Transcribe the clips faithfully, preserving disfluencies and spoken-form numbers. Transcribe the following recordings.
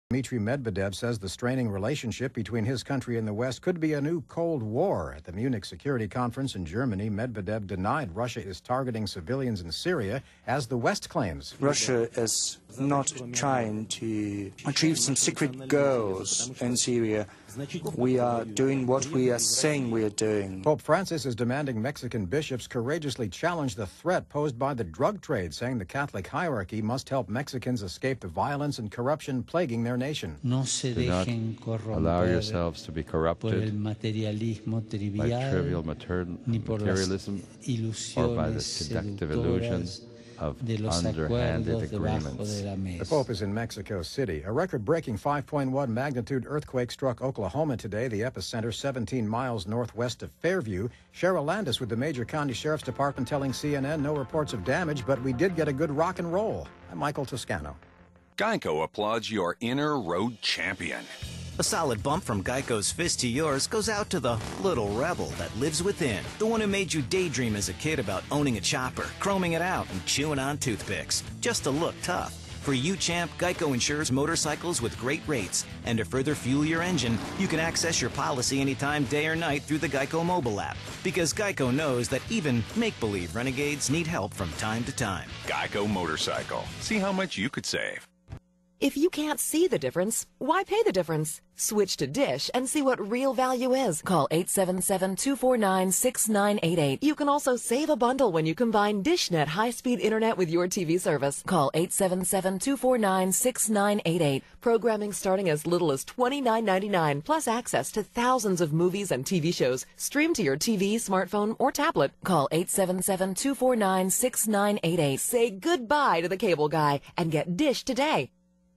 Dmitry Medvedev says the straining relationship between his country and the West could be a new Cold War. At the Munich Security Conference in Germany, Medvedev denied Russia is targeting civilians in Syria, as the West claims. Russia is not trying to achieve some secret goals in Syria. We are doing what we are saying we are doing. Pope Francis is demanding Mexican bishops courageously challenge the threat posed by the drug trade, saying the Catholic hierarchy must help Mexicans escape the violence and corruption plaguing their nation. Do not allow yourselves to be corrupted by trivial materialism or by the seductive illusions of underhanded agreements. The Pope is in Mexico City. A record-breaking five point one magnitude earthquake struck Oklahoma today, the epicenter seventeen miles northwest of Fairview. Cheryl Landis with the Major County Sheriff's Department telling C N N no reports of damage, but we did get a good rock and roll. I'm Michael Toscano. Geico applauds your inner road champion. A solid bump from Geico's fist to yours goes out to the little rebel that lives within. The one who made you daydream as a kid about owning a chopper, chroming it out, and chewing on toothpicks, just to look tough. For you, champ, Geico insures motorcycles with great rates. And to further fuel your engine, you can access your policy anytime, day or night, through the Geico mobile app. Because Geico knows that even make-believe renegades need help from time to time. Geico Motorcycle. See how much you could save. If you can't see the difference, why pay the difference? Switch to Dish and see what real value is. Call eight seven seven, two four nine, six nine eight eight. You can also save a bundle when you combine DishNet high-speed internet with your T V service. Call eight seven seven, two four nine, six nine eight eight. Programming starting as little as twenty-nine ninety-nine, plus access to thousands of movies and T V shows. Stream to your T V, smartphone, or tablet. Call eight seven seven, two four nine, six nine eight eight. Say goodbye to the cable guy and get Dish today.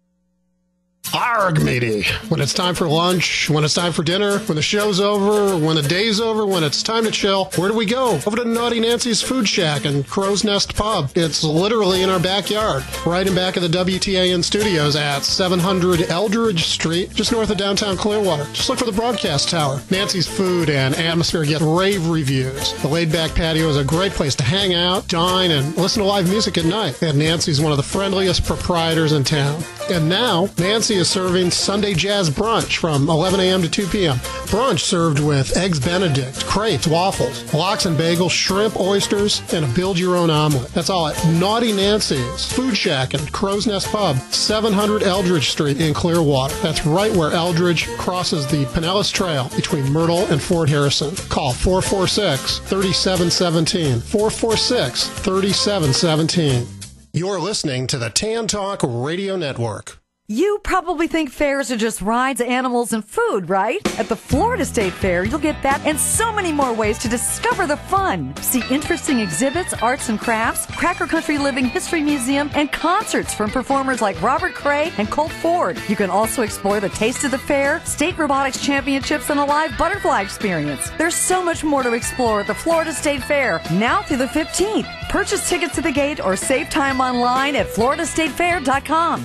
Arg, matey. When it's time for lunch, when it's time for dinner, when the show's over, when the day's over, when it's time to chill, where do we go? Over to Naughty Nancy's Food Shack and Crow's Nest Pub. It's literally in our backyard, right in back of the W T A N studios at seven hundred Eldridge Street, just north of downtown Clearwater. Just look for the broadcast tower. Nancy's food and atmosphere get rave reviews. The laid-back patio is a great place to hang out, dine, and listen to live music at night. And Nancy's one of the friendliest proprietors in town. And now, Nancy is serving Sunday Jazz Brunch from eleven a m to two p m Brunch served with Eggs Benedict, crepes, waffles, lox and bagels, shrimp, oysters, and a build-your-own omelet. That's all at Naughty Nancy's Food Shack and Crow's Nest Pub, seven hundred Eldridge Street in Clearwater. That's right where Eldridge crosses the Pinellas Trail between Myrtle and Fort Harrison. Call four four six, three seven one seven, four four six, three seven one seven. You're listening to the Tan Talk Radio Network. You probably think fairs are just rides, animals, and food, right? At the Florida State Fair, you'll get that and so many more ways to discover the fun. See interesting exhibits, arts and crafts, Cracker Country Living History Museum, and concerts from performers like Robert Cray and Colt Ford. You can also explore the Taste of the Fair, State Robotics Championships, and a live butterfly experience. There's so much more to explore at the Florida State Fair, now through the fifteenth. Purchase tickets to the gate or save time online at florida state fair dot com.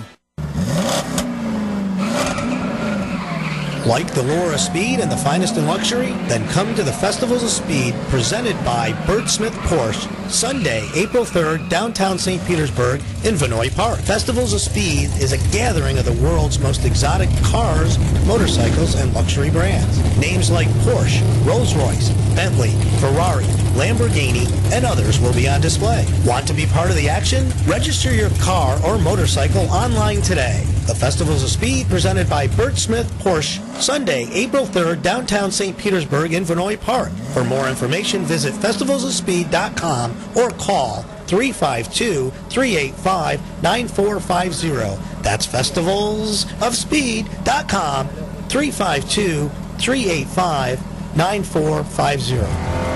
Like the lure of speed and the finest in luxury? Then come to the Festivals of Speed presented by Bert Smith Porsche, Sunday, April third, downtown Saint Petersburg in Vinoy Park. Festivals of Speed is a gathering of the world's most exotic cars, motorcycles, and luxury brands. Names like Porsche, Rolls-Royce, Bentley, Ferrari, Lamborghini, and others will be on display. Want to be part of the action? Register your car or motorcycle online today. The Festivals of Speed presented by Bert Smith Porsche, Sunday, April third, downtown Saint Petersburg in Vinoy Park. For more information, visit festivals of speed dot com or call three five two, three eight five, nine four five zero. That's festivals of speed dot com, three five two, three eight five, nine four five zero.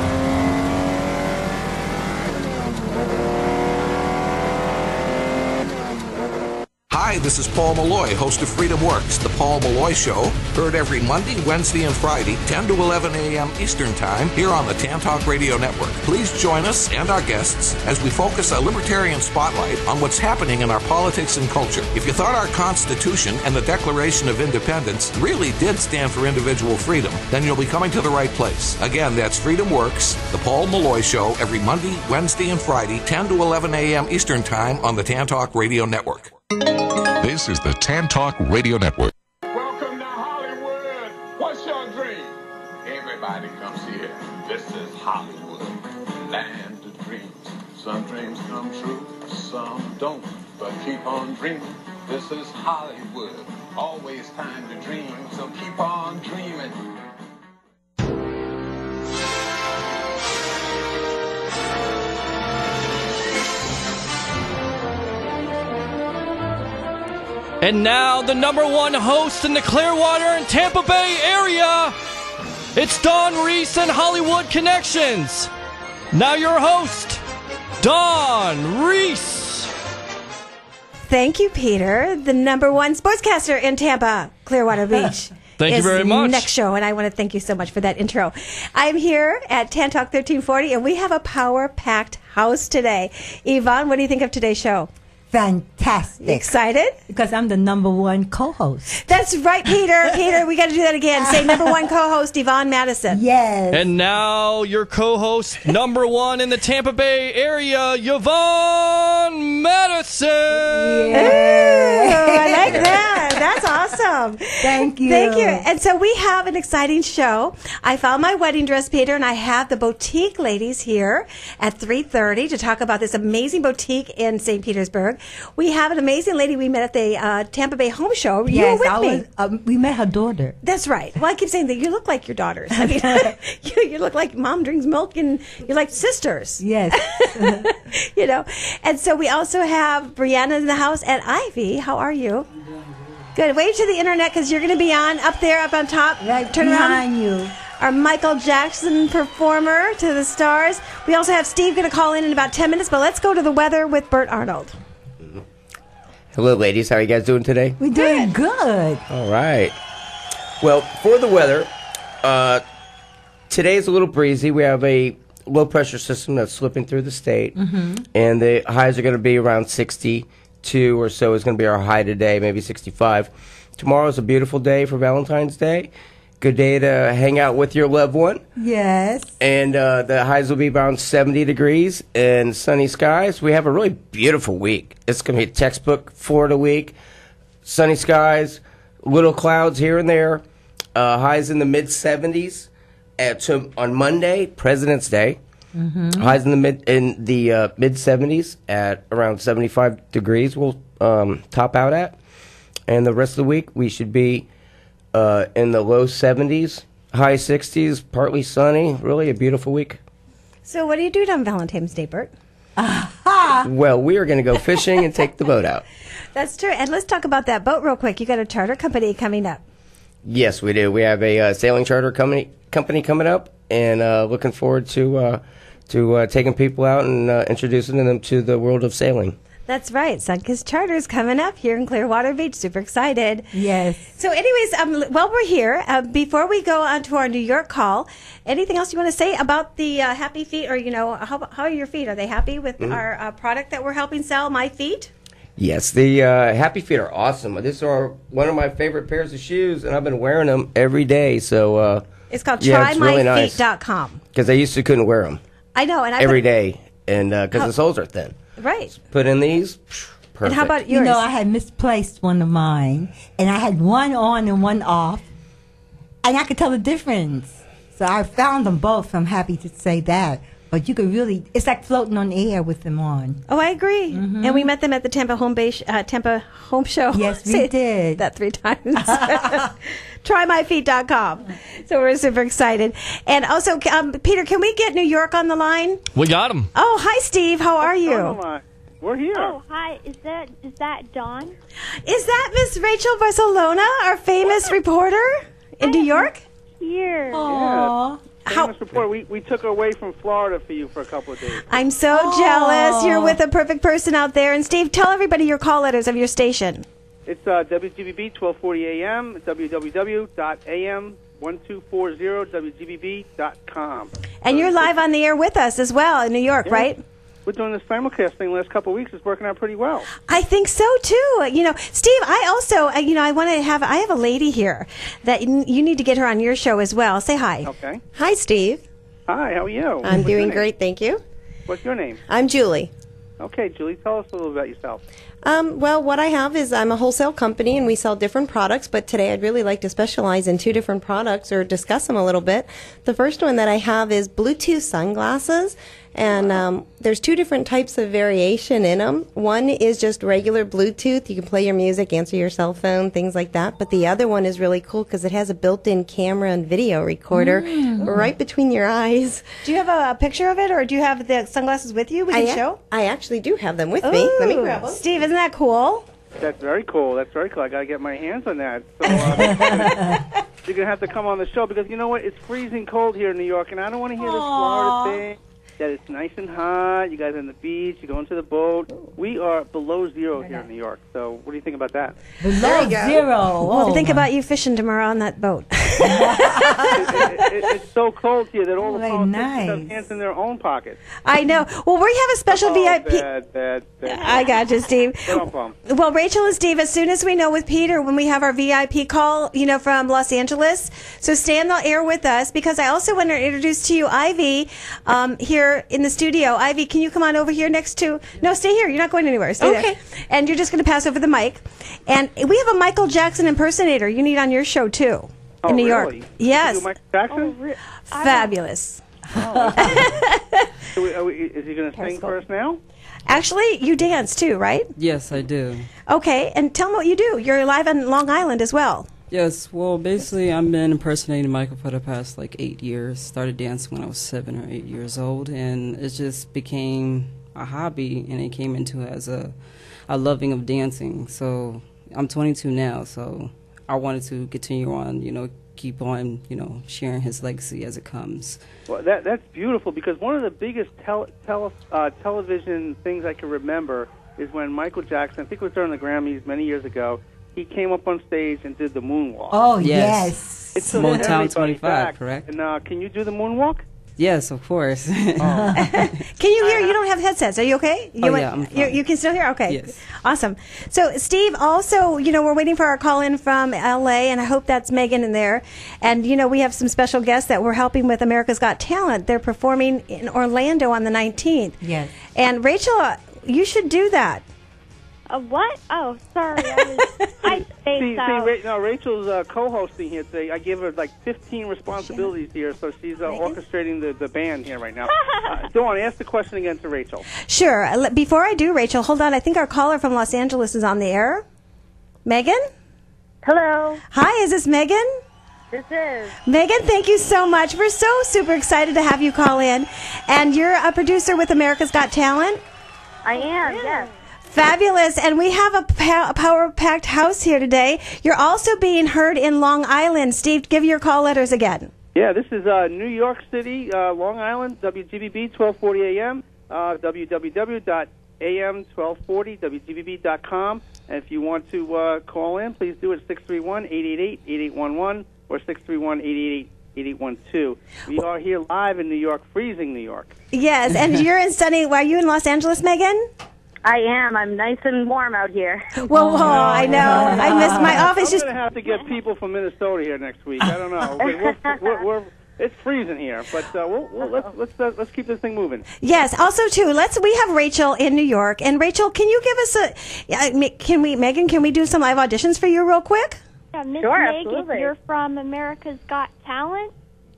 Hi, this is Paul Malloy, host of Freedom Works, the Paul Malloy Show, heard every Monday, Wednesday, and Friday, ten to eleven a m Eastern Time, here on the Tan Talk Radio Network. Please join us and our guests as we focus a libertarian spotlight on what's happening in our politics and culture. If you thought our Constitution and the Declaration of Independence really did stand for individual freedom, then you'll be coming to the right place. Again, that's Freedom Works, the Paul Malloy Show, every Monday, Wednesday, and Friday, ten to eleven a m Eastern Time on the Tan Talk Radio Network. This is the Tan Talk Radio Network. Welcome to Hollywood. What's your dream? Everybody comes here. This is Hollywood, land of dreams. Some dreams come true, some don't. But keep on dreaming. This is Hollywood. Always time to dream, so keep on dreaming. And now, the number one host in the Clearwater and Tampa Bay area, it's Dawn Reese and Hollywood Connections. Now your host, Dawn Reese. Thank you, Peter, the number one sportscaster in Tampa, Clearwater Beach. Thank you very much. Next show, and I want to thank you so much for that intro. I'm here at Tan Talk thirteen forty, and we have a power-packed house today. Yvonne, what do you think of today's show? Fantastic. Excited? Because I'm the number one co-host. That's right, Peter. Peter, we got to do that again. Say number one co-host, Yvonne Madison. Yes. And now your co-host, number one in the Tampa Bay area, Yvonne Madison. Yeah. Ooh, I like that. That's awesome. Thank you. Thank you. And so we have an exciting show. I found my wedding dress, Peter, and I have the boutique ladies here at three thirty to talk about this amazing boutique in Saint Petersburg. We have an amazing lady we met at the uh, Tampa Bay Home Show. You yes, were with I me. Was, um, we met her daughter. That's right. Well, I keep saying that you look like your daughters. I mean, you, you look like mom drinks milk and you're like sisters. Yes. You know. And so we also have Brianna in the house and Ivy. How are you? Good. Wave to the internet because you're going to be on up there, up on top. Right Turn behind around. you. Our Michael Jackson performer to the stars. We also have Steve going to call in in about ten minutes, but let's go to the weather with Bert Arnold. Hello, ladies. How are you guys doing today? We're doing good. All right. Well, for the weather, uh, today is a little breezy. We have a low-pressure system that's slipping through the state, mm-hmm. and the highs are going to be around sixty-two or so is going to be our high today, maybe sixty-five. Tomorrow is a beautiful day for Valentine's Day. Good day to hang out with your loved one. Yes. And uh, the highs will be around seventy degrees and sunny skies. We have a really beautiful week. It's going to be a textbook Florida week. Sunny skies, little clouds here and there. Uh, highs in the mid seventies. At, so on Monday, President's Day. Mm-hmm. Highs in the mid in the uh, mid seventies at around seventy-five degrees. We'll um, top out at, and the rest of the week we should be uh, in the low seventies, high sixties, partly sunny. Really a beautiful week. So, what do you do on Valentine's Day, Bert? Well, we are going to go fishing and take the boat out. That's true. And let's talk about that boat real quick. You got a charter company coming up. Yes, we do. We have a uh, sailing charter company company coming up, and uh, looking forward to uh, to uh, taking people out and uh, introducing them to the world of sailing. That's right. Sunkist Charter's coming up here in Clearwater Beach. Super excited. Yes. So anyways, um, while we're here, uh, before we go on to our New York call, anything else you want to say about the uh, Happy Feet, or, you know, how, how are your feet? Are they happy with mm-hmm. our uh, product that we're helping sell, My Feet? Yes, the uh, Happy Feet are awesome. These are one of my favorite pairs of shoes, and I've been wearing them every day. So uh, It's called yeah, try my feet dot com. Because I used to couldn't wear them. I know. and I Every put, day, and because uh, the soles are thin. Right. Put in these, perfect. And how about yours? You know, I had misplaced one of mine, and I had one on and one off, and I could tell the difference. So I found them both. I'm happy to say that. But you could really, it's like floating on air with them on. Oh, I agree. Mm-hmm. And we met them at the Tampa Home Base, uh, Tampa Home Show. Yes, we Say did. That three times. try my feet dot com. So we're super excited. And also, um, Peter, can we get New York on the line? We got him. Oh, hi, Steve. How are you? We're here. Oh, hi. Is that is that Dawn? Is that Miss Rachel Barcelona, our famous reporter in New York? Here. Yeah. Famous reporter. We, we took her away from Florida for you for a couple of days. I'm so Oh. jealous. You're with a perfect person out there. And Steve, tell everybody your call letters of your station. It's uh, W G B B twelve forty A M, w w w dot a m one two four zero w g b b dot com. And you're live on the air with us as well in New York, Yeah. right? We're doing this simulcast thing the last couple of weeks. It's working out pretty well. I think so too. You know, Steve, I also, uh, you know, I want to have, I have a lady here that you you need to get her on your show as well. Say hi. Okay. Hi, Steve. Hi, how are you? I'm What's doing your great, thank you. What's your name? I'm Julie. Okay, Julie, tell us a little about yourself. Um, well, what I have is I'm a wholesale company and we sell different products, but today I'd really like to specialize in two different products or discuss them a little bit. The first one that I have is Bluetooth sunglasses, and um, there's two different types of variation in them. One is just regular Bluetooth. You can play your music, answer your cell phone, things like that. But the other one is really cool because it has a built-in camera and video recorder Mm. right between your eyes. Do you have a, a picture of it, or do you have the sunglasses with you? We can I, show. I actually do have them with me. Let me Ooh. grab them. Steve, isn't that cool? That's very cool. That's very cool. I got to get my hands on that. So, uh, you're going to have to come on the show because you know what? It's freezing cold here in New York, and I don't want to hear this Florida thing that it's nice and hot. You guys are on the beach. You're going to the boat. We are below zero here in New York. So what do you think about that? Below zero. Well, Oh, think my. about you fishing tomorrow on that boat. it, it, it's so cold here that all the Very politicians nice. have hands in their own pockets. I know. Well, we have a special Oh, V I P. bad, bad, bad. I got you, Steve. Get on, Plum. Well, Rachel and Steve, as soon as we know with Peter, when we have our V I P call, you know, from Los Angeles, so stay on the air with us, because I also want to introduce to you Ivy um, here in the studio. Ivy, can you come on over here next to... No, stay here. You're not going anywhere. Stay Okay. there. And you're just going to pass over the mic. And we have a Michael Jackson impersonator you need on your show, too, Oh, in New really? York. You Yes. do Michael Jackson? re- Fabulous. So we- are we- is he going to sing for us now? Actually, you dance, too, right? Yes, I do. Okay, and tell me what you do. You're live on Long Island as well. Yes, well, basically, I've been impersonating Michael for the past like eight years. Started dancing when I was seven or eight years old, and it just became a hobby, and it came into as a, a loving of dancing. So I'm twenty-two now, so I wanted to continue on, you know, keep on, you know, sharing his legacy as it comes. Well, that that's beautiful, because one of the biggest tel- tele- uh, television things I can remember is when Michael Jackson, I think it was during the Grammys many years ago, he came up on stage and did the moonwalk. Oh, Yes. yes. It's so Motown everybody twenty-five, back. correct? And uh, can you do the moonwalk? Yes, of course. Can you hear? You don't have headsets. Are you okay? You Oh, went- yeah, I'm you, fine. you can still hear? Okay. Yes. Awesome. So, Steve, also, you know, we're waiting for our call in from L A, and I hope that's Megan in there. And, you know, we have some special guests that we're helping with America's Got Talent. They're performing in Orlando on the nineteenth. Yes. And, Rachel, uh, you should do that. Uh, what? Oh, sorry. I was I See, spaced see out. Ra- no, Rachel's uh, co-hosting here today. I give her like fifteen responsibilities here, so she's uh, orchestrating the, the band here right now. uh, Dawn, ask the question again to Rachel. Sure. Uh, le- Before I do, Rachel, hold on. I think our caller from Los Angeles is on the air. Megan? Hello. Hi, is this Megan? This is. Megan, thank you so much. We're so super excited to have you call in. And you're a producer with America's Got Talent? I am, yes. Fabulous. And we have a, pa- a power-packed house here today. You're also being heard in Long Island. Steve, give your call letters again. Yeah, this is uh, New York City, uh, Long Island, W G B B, twelve forty A M, uh, w w w dot a m twelve forty w g b b dot com. And if you want to uh, call in, please do it six three one, eight eight eight, eight eight one one or six three one, eight eight eight, eight eight one two. We are here live in New York, freezing New York. Yes, and you're in sunny, are you in Los Angeles, Megan? I am. I'm nice and warm out here. Well, oh, I know. I miss my office. I'm Just going to have to get people from Minnesota here next week. I don't know. We're, we're, we're, it's freezing here, but uh, we'll, we'll, let's let's uh, let's keep this thing moving. Yes. Also, too, let's. We have Rachel in New York, and Rachel, can you give us a? Uh, can we, Megan? Can we do some live auditions for you, real quick? Yeah, Miss Sure, Meg, absolutely. if you're from America's Got Talent.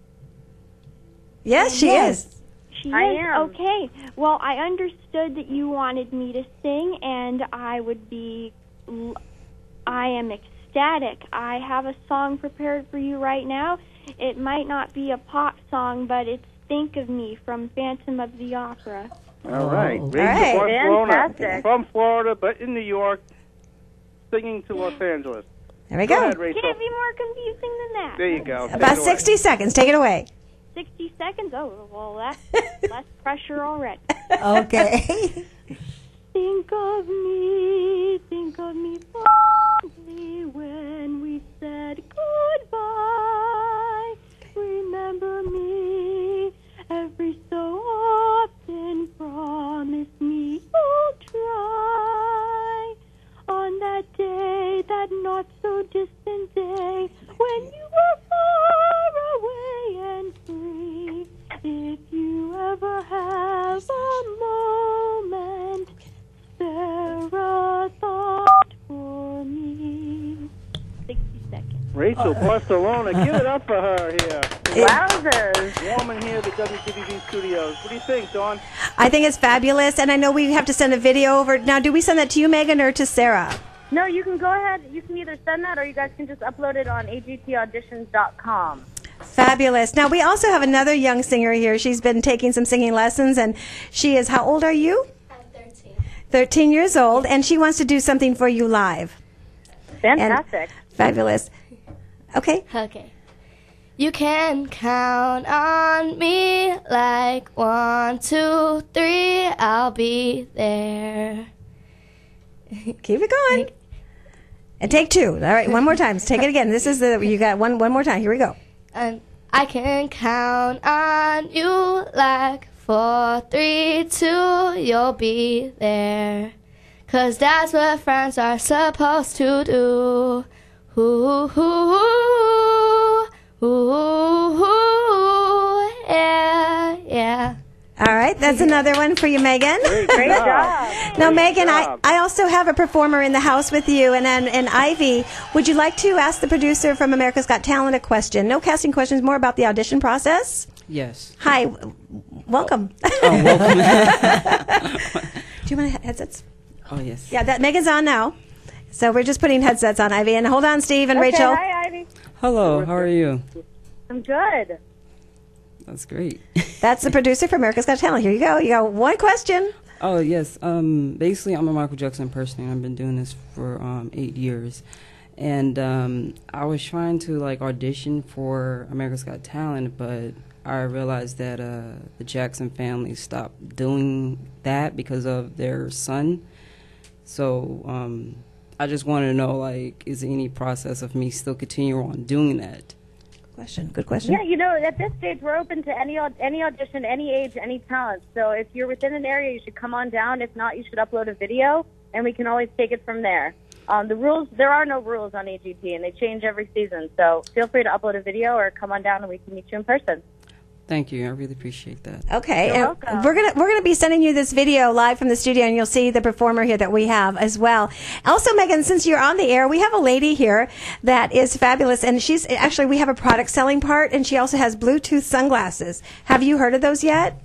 Yes, she Yes. is. She I is? am. Okay. Well, I understood that you wanted me to sing, and I would be... l- I am ecstatic. I have a song prepared for you right now. It might not be a pop song, but it's Think of Me from Phantom of the Opera. All right. All Rachel right. Barcelona, Fantastic. from Florida, but in New York, singing to Los Angeles. There we Go go. ahead, Rachel. Can't be more confusing than that. There you go. Take About it away. sixty seconds. Take it away. sixty seconds? Oh, well, that's less pressure already. Okay. Think of me, think of me fondly when we said goodbye. Remember me every so often. Promise me you'll try. On that day, that not so distant day, when you were far away and free. If you ever have a moment Rachel Barcelona, give it up for her here. Wowzers. Woman here at the W G B B studios. What do you think, Dawn? I think it's fabulous, and I know we have to send a video over. Now, do we send that to you, Megan, or to Sarah? No, you can go ahead. You can either send that or you guys can just upload it on A G T auditions dot com. Fabulous. Now, we also have another young singer here. She's been taking some singing lessons, and she is, how old are you? I'm thirteen. thirteen years old, and she wants to do something for you live. Fantastic. And fabulous. Okay. Okay. You can count on me like one, two, three, I'll be there. Keep it going. And take two. All right, one more time. Take it again. This is the, you got one, one more time. Here we go. And I can count on you like four, three, two, you'll be there. 'Cause that's what friends are supposed to do. Ooh, ooh, ooh, ooh, ooh, yeah, yeah. All right, that's another one for you, Megan. Great, Great job. job. Now, Great Megan, job. I, I also have a performer in the house with you, and, and and Ivy. Would you like to ask the producer from America's Got Talent a question? No casting questions, more about the audition process? Yes. Hi, w- welcome. Oh, welcome. Do you want headsets? Oh, yes. Yeah, that Megan's on now. So we're just putting headsets on, Ivy. And hold on, Steve and Okay, Rachel. hi, Ivy. Hello, how are you? I'm good. That's great. That's the producer for America's Got Talent. Here you go. You got one question. Oh, yes. Um, basically, I'm a Michael Jackson impersonator. I've been doing this for um, eight years. And um, I was trying to, like, audition for America's Got Talent, but I realized that uh, the Jackson family stopped doing that because of their son. So um, I just wanted to know, like, is there any process of me still continue on doing that? Question. Good question. Yeah, you know, at this stage, we're open to any au- any audition, any age, any talent. So if you're within an area, you should come on down. If not, you should upload a video, and we can always take it from there. Um, the rules, there are no rules on A G T, and they change every season. So feel free to upload a video or come on down, and we can meet you in person. Thank you. I really appreciate that. Okay, You're and welcome. we're gonna we're gonna be sending you this video live from the studio, and you'll see the performer here that we have as well. Also, Megan, since you're on the air, we have a lady here that is fabulous, and she's actually we have a product selling part, and she also has Bluetooth sunglasses. Have you heard of those yet?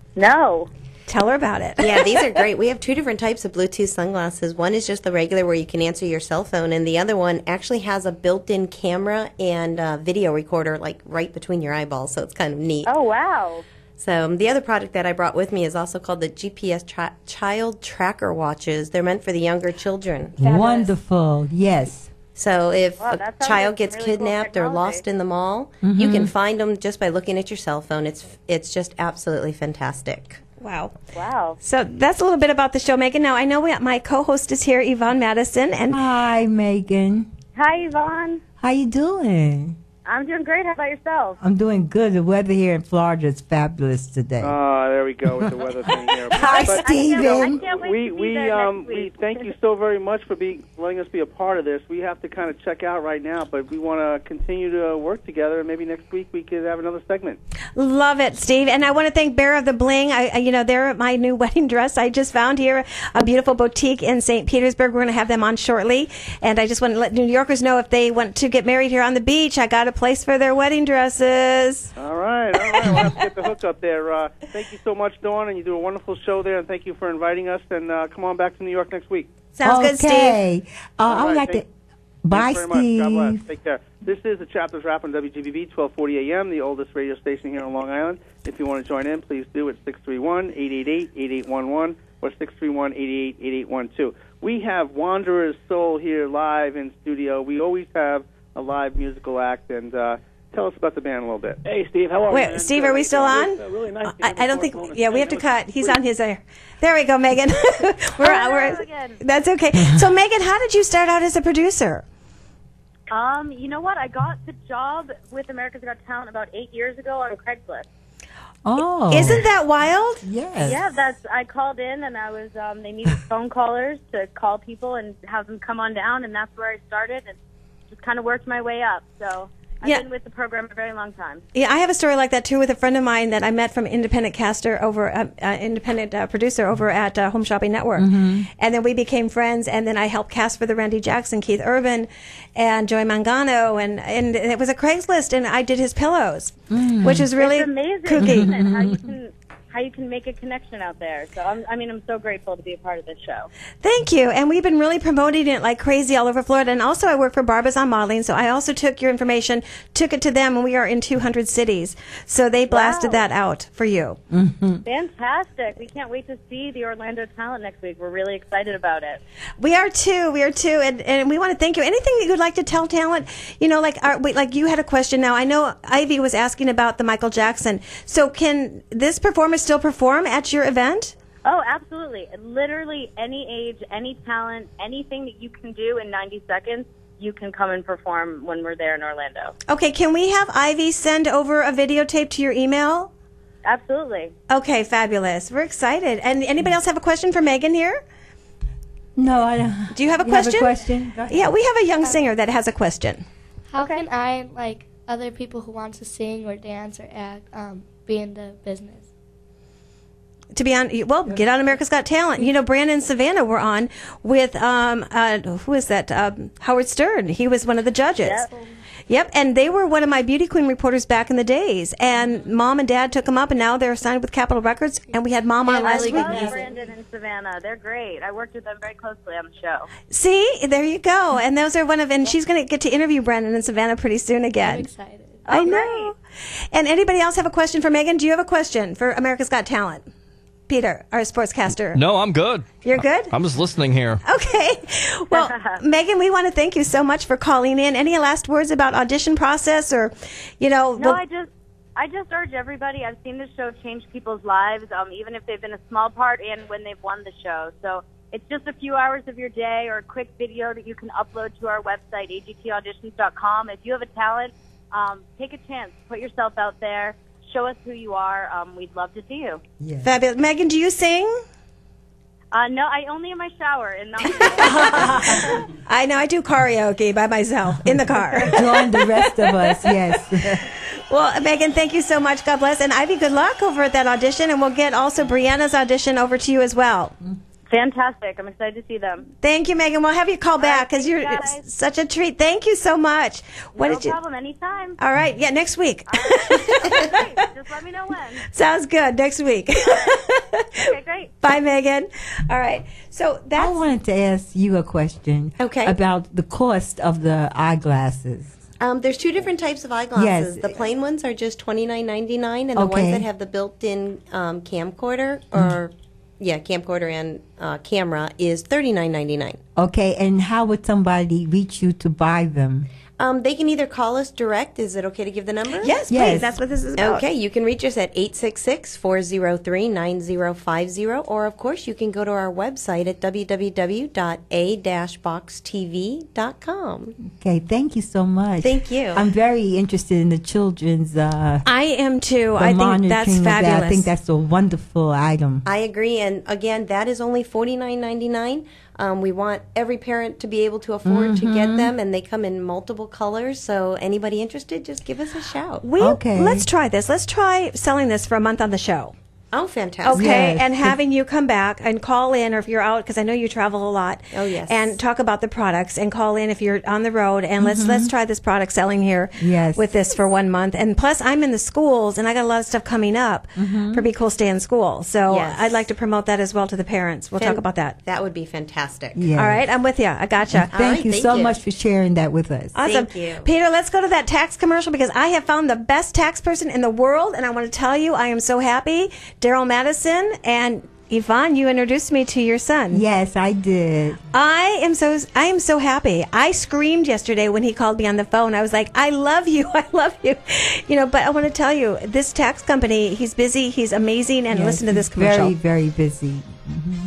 No. Tell her about it. Yeah, these are great. We have two different types of Bluetooth sunglasses. One is just the regular where you can answer your cell phone, and the other one actually has a built-in camera and uh, video recorder, like right between your eyeballs, so it's kind of neat. Oh, wow. So um, the other product that I brought with me is also called the G P S tra- Child Tracker Watches. They're meant for the younger children. Wonderful. Yes. So if Wow, a that sounds child like gets really cool kidnapped or technology. lost in the mall, Mhm. you can find them just by looking at your cell phone. It's it's just absolutely fantastic. Wow. Wow. So that's a little bit about the show, Megan. Now, I know we, my co-host is here, Yvonne Madison. And Hi, Megan. Hi, Yvonne. How you doing? I'm doing great. How about yourself? I'm doing good. The weather here in Florida is fabulous today. Ah, there we go with the weather thing here. Hi, But, Steven. you know, I can't wait we to be we there um next we week. thank you so very much for being letting us be a part of this. We have to kind of check out right now, but we want to continue to work together, and maybe next week we could have another segment. Love it, Steve. And I want to thank Bear of the Bling. I, I- you know, they're my new wedding dress. I just found here a beautiful boutique in Saint Petersburg. We're going to have them on shortly. And I just want to let New Yorkers know if they want to get married here on the beach, I got a place for their wedding dresses. All right, all right. We'll have to get the hook up there. Uh, thank you so much, Dawn, and you do a wonderful show there, and thank you for inviting us. And uh, come on back to New York next week. Sounds okay. good, Steve. Uh, All I would right, like thank- to. Bye, Thanks very much. God bless. Steve. Take care. This is the Chapters Wrap on W G B B, twelve forty A M, the oldest radio station here on Long Island. If you want to join in, please do at six three one, eight eight eight, eight eight one one or six three one, eight eight eight, eight eight one two. We have Wanderer's Soul here live in studio. We always have a live musical act, and uh, tell us about the band a little bit. Hey, Steve, how are you? Wait, man? Steve, are we still on? It's, uh, really nice to I, have I you don't on think. the phone. Yeah, we have to cut. He's on his air. There we go, Megan. we're, Hello we're, again. that's okay. So, Megan, how did you start out as a producer? Um, you know what? I got the job with America's Got Talent about eight years ago on Craigslist. Oh. Isn't that wild? Yes. Yeah, that's. I called in and I was. Um, they needed phone callers to call people and have them come on down, and that's where I started and just kind of worked my way up. So I've Yeah. been with the program a very long time. Yeah, I have a story like that too with a friend of mine that I met from independent caster over, uh, uh, independent uh, producer over at uh, Home Shopping Network, Mhm. and then we became friends. And then I helped cast for the Randy Jackson, Keith Urban, and Joey Mangano, and and it was a Craigslist, and I did his pillows, Mm. which is really it's amazing, kooky. isn't it? How you can how you can make a connection out there. So I'm, I mean, I'm so grateful to be a part of this show. Thank you. And we've been really promoting it like crazy all over Florida. And also I work for Barbara's on Modeling, so I also took your information, took it to them, and we are in two hundred cities. So they blasted Wow. that out for you. Fantastic! We can't wait to see the Orlando talent next week. We're really excited about it. We are too. We are too, and, and we want to thank you. Anything that you'd like to tell talent? You know, like our, wait, like you had a question. Now I know Ivy was asking about the Michael Jackson. So can this performer still perform at your event? Oh, absolutely. Literally any age, any talent, anything that you can do in ninety seconds, you can come and perform when we're there in Orlando. Okay, can we have Ivy send over a videotape to your email? Absolutely. Okay, fabulous. We're excited. And anybody else have a question for Megan here? No, I don't. Do you have a You have a question? question? Go ahead. Yeah, we have a young singer that has a question. How can I, like other people who want to sing or dance or act, um, be in the business? To be on, well, get on America's Got Talent. You know, Brandon and Savannah were on with, um, uh, who is that? Um, Howard Stern. He was one of the judges. Yep. Yep, and they were one of my Beauty Queen reporters back in the days. And Mom and Dad took them up, and now they're signed with Capitol Records. And we had Mom on last I week. love Brandon and Savannah. They're great. I worked with them very closely on the show. See, there you go. And those are one of, and she's going to get to interview Brandon and Savannah pretty soon again. I'm excited. I Oh, know. And anybody else have a question for Megan? Do you have a question for America's Got Talent? Peter, our sportscaster. No, I'm good. You're good? I'm just listening here. Okay. Well, Megan, we want to thank you so much for calling in. Any last words about audition process or, you know? No, well- I just I just urge everybody. I've seen this show change people's lives, um, even if they've been a small part and when they've won the show. So it's just a few hours of your day or a quick video that you can upload to our website, A G T auditions dot com. If you have a talent, um, take a chance. Put yourself out there. Show us who you are. Um, we'd love to see you. Fabulous. Megan, do you sing? Uh, no, I only in my shower and not. I know. I do karaoke by myself in the car. Join the rest of us, yes. Well, Megan, thank you so much. God bless. And Ivy, good luck over at that audition. And we'll get also Brianna's audition over to you as well. Fantastic. I'm excited to see them. Thank you, Megan. We'll have you call back because you're guys. it's such a treat. Thank you so much. What no did you? problem. Anytime. All right. Yeah, next week. Great. Just let me know when. Sounds good. Next week. Okay, great. Bye, Megan. All right. So that's. I wanted to ask you a question. Okay. About the cost of the eyeglasses. Um, there's two different types of eyeglasses. Yes. The plain ones are just twenty-nine ninety-nine, and the Okay. ones that have the built-in um, camcorder or yeah, camcorder and uh, camera is thirty-nine ninety-nine. Okay, and how would somebody reach you to buy them? Um, they can either call us direct. Is it okay to give the number? Yes, please. Yes. That's what this is about. Okay, you can reach us at eight six six, four zero three, nine zero five zero, or of course you can go to our website at w w w dot a dash box t v dot com. Okay, thank you so much. Thank you. I'm very interested in the children's. Uh, I am too. the I think that's monitoring of that. fabulous. I think that's a wonderful item. I agree, and again, that is only forty-nine ninety-nine. Um, we want every parent to be able to afford to get Mhm. them, and they come in multiple colors. So anybody interested, just give us a shout. We, Let's try this. Let's try selling this for a month on the show. Oh, fantastic. Okay, and having you come back and call in, or if you're out, because I know you travel a lot. Oh, yes. And talk about the products, and call in if you're on the road, and let's Mhm. let's try this product selling here. Yes. With this for one month, and plus I'm in the schools, and I got a lot of stuff coming up Mhm. for Be Cool Stay in School. So Yes. I'd like to promote that as well to the parents. We'll Fan- talk about that. That would be fantastic. Yes. All right, I'm with you. I gotcha. Thank All right, you thank so you. much for sharing that with us. Awesome. Thank you. Peter, let's go to that tax commercial because I have found the best tax person in the world, and I want to tell you I am so happy. Daryl Madison and Yvonne, you introduced me to your son. Yes, I did. I am so I am so happy. I screamed yesterday when he called me on the phone. I was like, "I love you. I love you." You know, but I want to tell you, this tax company, he's busy, he's amazing, and Yes, listen to this he's commercial. Very, very busy. Mhm.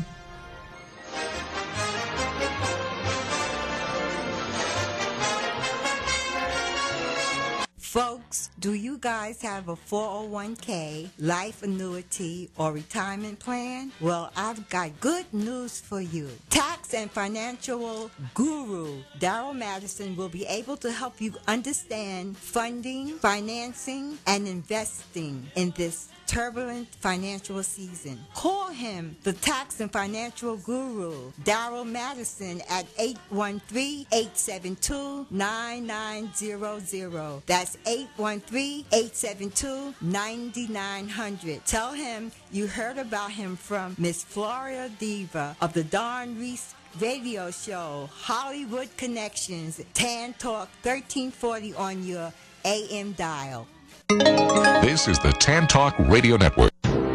Folks, do you guys have a four oh one k, life annuity, or retirement plan? Well, I've got good news for you. Tax and financial guru Daryl Madison will be able to help you understand funding, financing, and investing in this turbulent financial season. Call him, the tax and financial guru, Daryl Madison, at eight one three, eight seven two, nine nine zero zero. That's eight one three, eight seven two, nine nine zero zero. Tell him you heard about him from Miss Florida Diva of the Don Reese radio show, Hollywood Connections, Tan Talk thirteen forty on your A M dial. This is the Tan Talk Radio Network.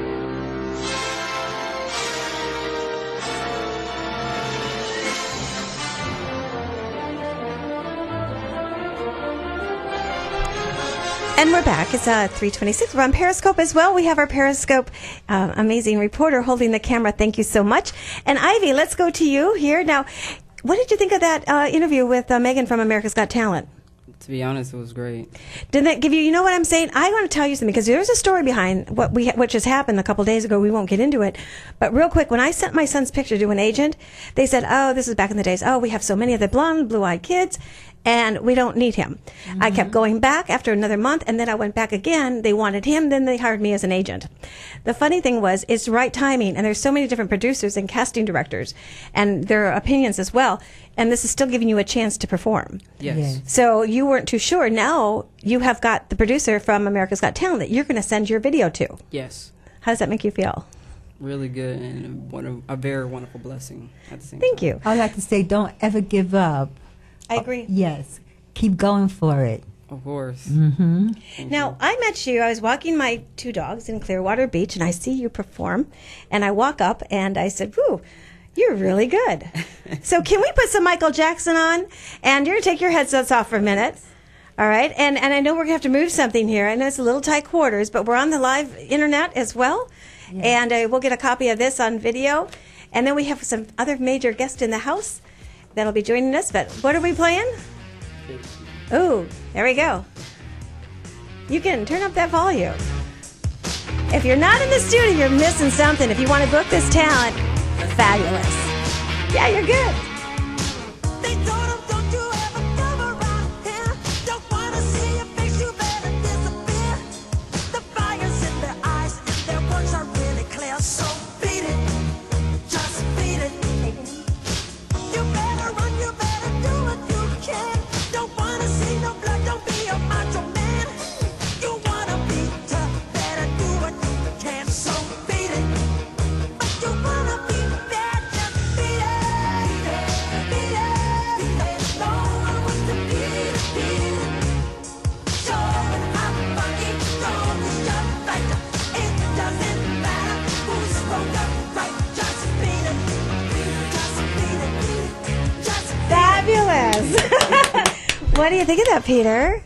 And we're back. It's uh, three twenty-six. We're on Periscope as well. We have our Periscope uh, amazing reporter holding the camera. Thank you so much. And Ivy, let's go to you here. Now, what did you think of that uh, interview with uh, Megan from America's Got Talent? To be honest, it was great. Didn't that give you, you know what I'm saying? I want to tell you something because there's a story behind what we, which has happened a couple days ago. We won't get into it. But real quick, when I sent my son's picture to an agent, they said, oh, this is back in the days. Oh, we have so many of the blonde, blue-eyed kids, and we don't need him. Mm-hmm. I kept going back after another month, and then I went back again. They wanted him, then they hired me as an agent. The funny thing was, it's right timing, and there's so many different producers and casting directors, and their opinions as well, and this is still giving you a chance to perform. Yes. yes. So you weren't too sure. Now you have got the producer from America's Got Talent that you're going to send your video to. Yes. How does that make you feel? Really good and one, a very wonderful blessing at the same Thank time. you. I'd like to say don't ever give up. I agree. Yes. Keep going for it. Of course. Mm-hmm. Now, I met you. I was walking my two dogs in Clearwater Beach, and I see you perform. And I walk up, and I said, whew, you're really good. So can we put some Michael Jackson on? And you're going to take your headsets off for a minute. All right? And and I know we're going to have to move something here. I know it's a little tight quarters, but we're on the live internet as well. Yeah. And uh, we'll get a copy of this on video. And then we have some other major guests in the house that'll be joining us. But what are we playing? Oh, there we go. You can turn up that volume. If you're not in the studio, you're missing something. If you want to book this talent, fabulous. Yeah, you're good. What do you think of that, Peter?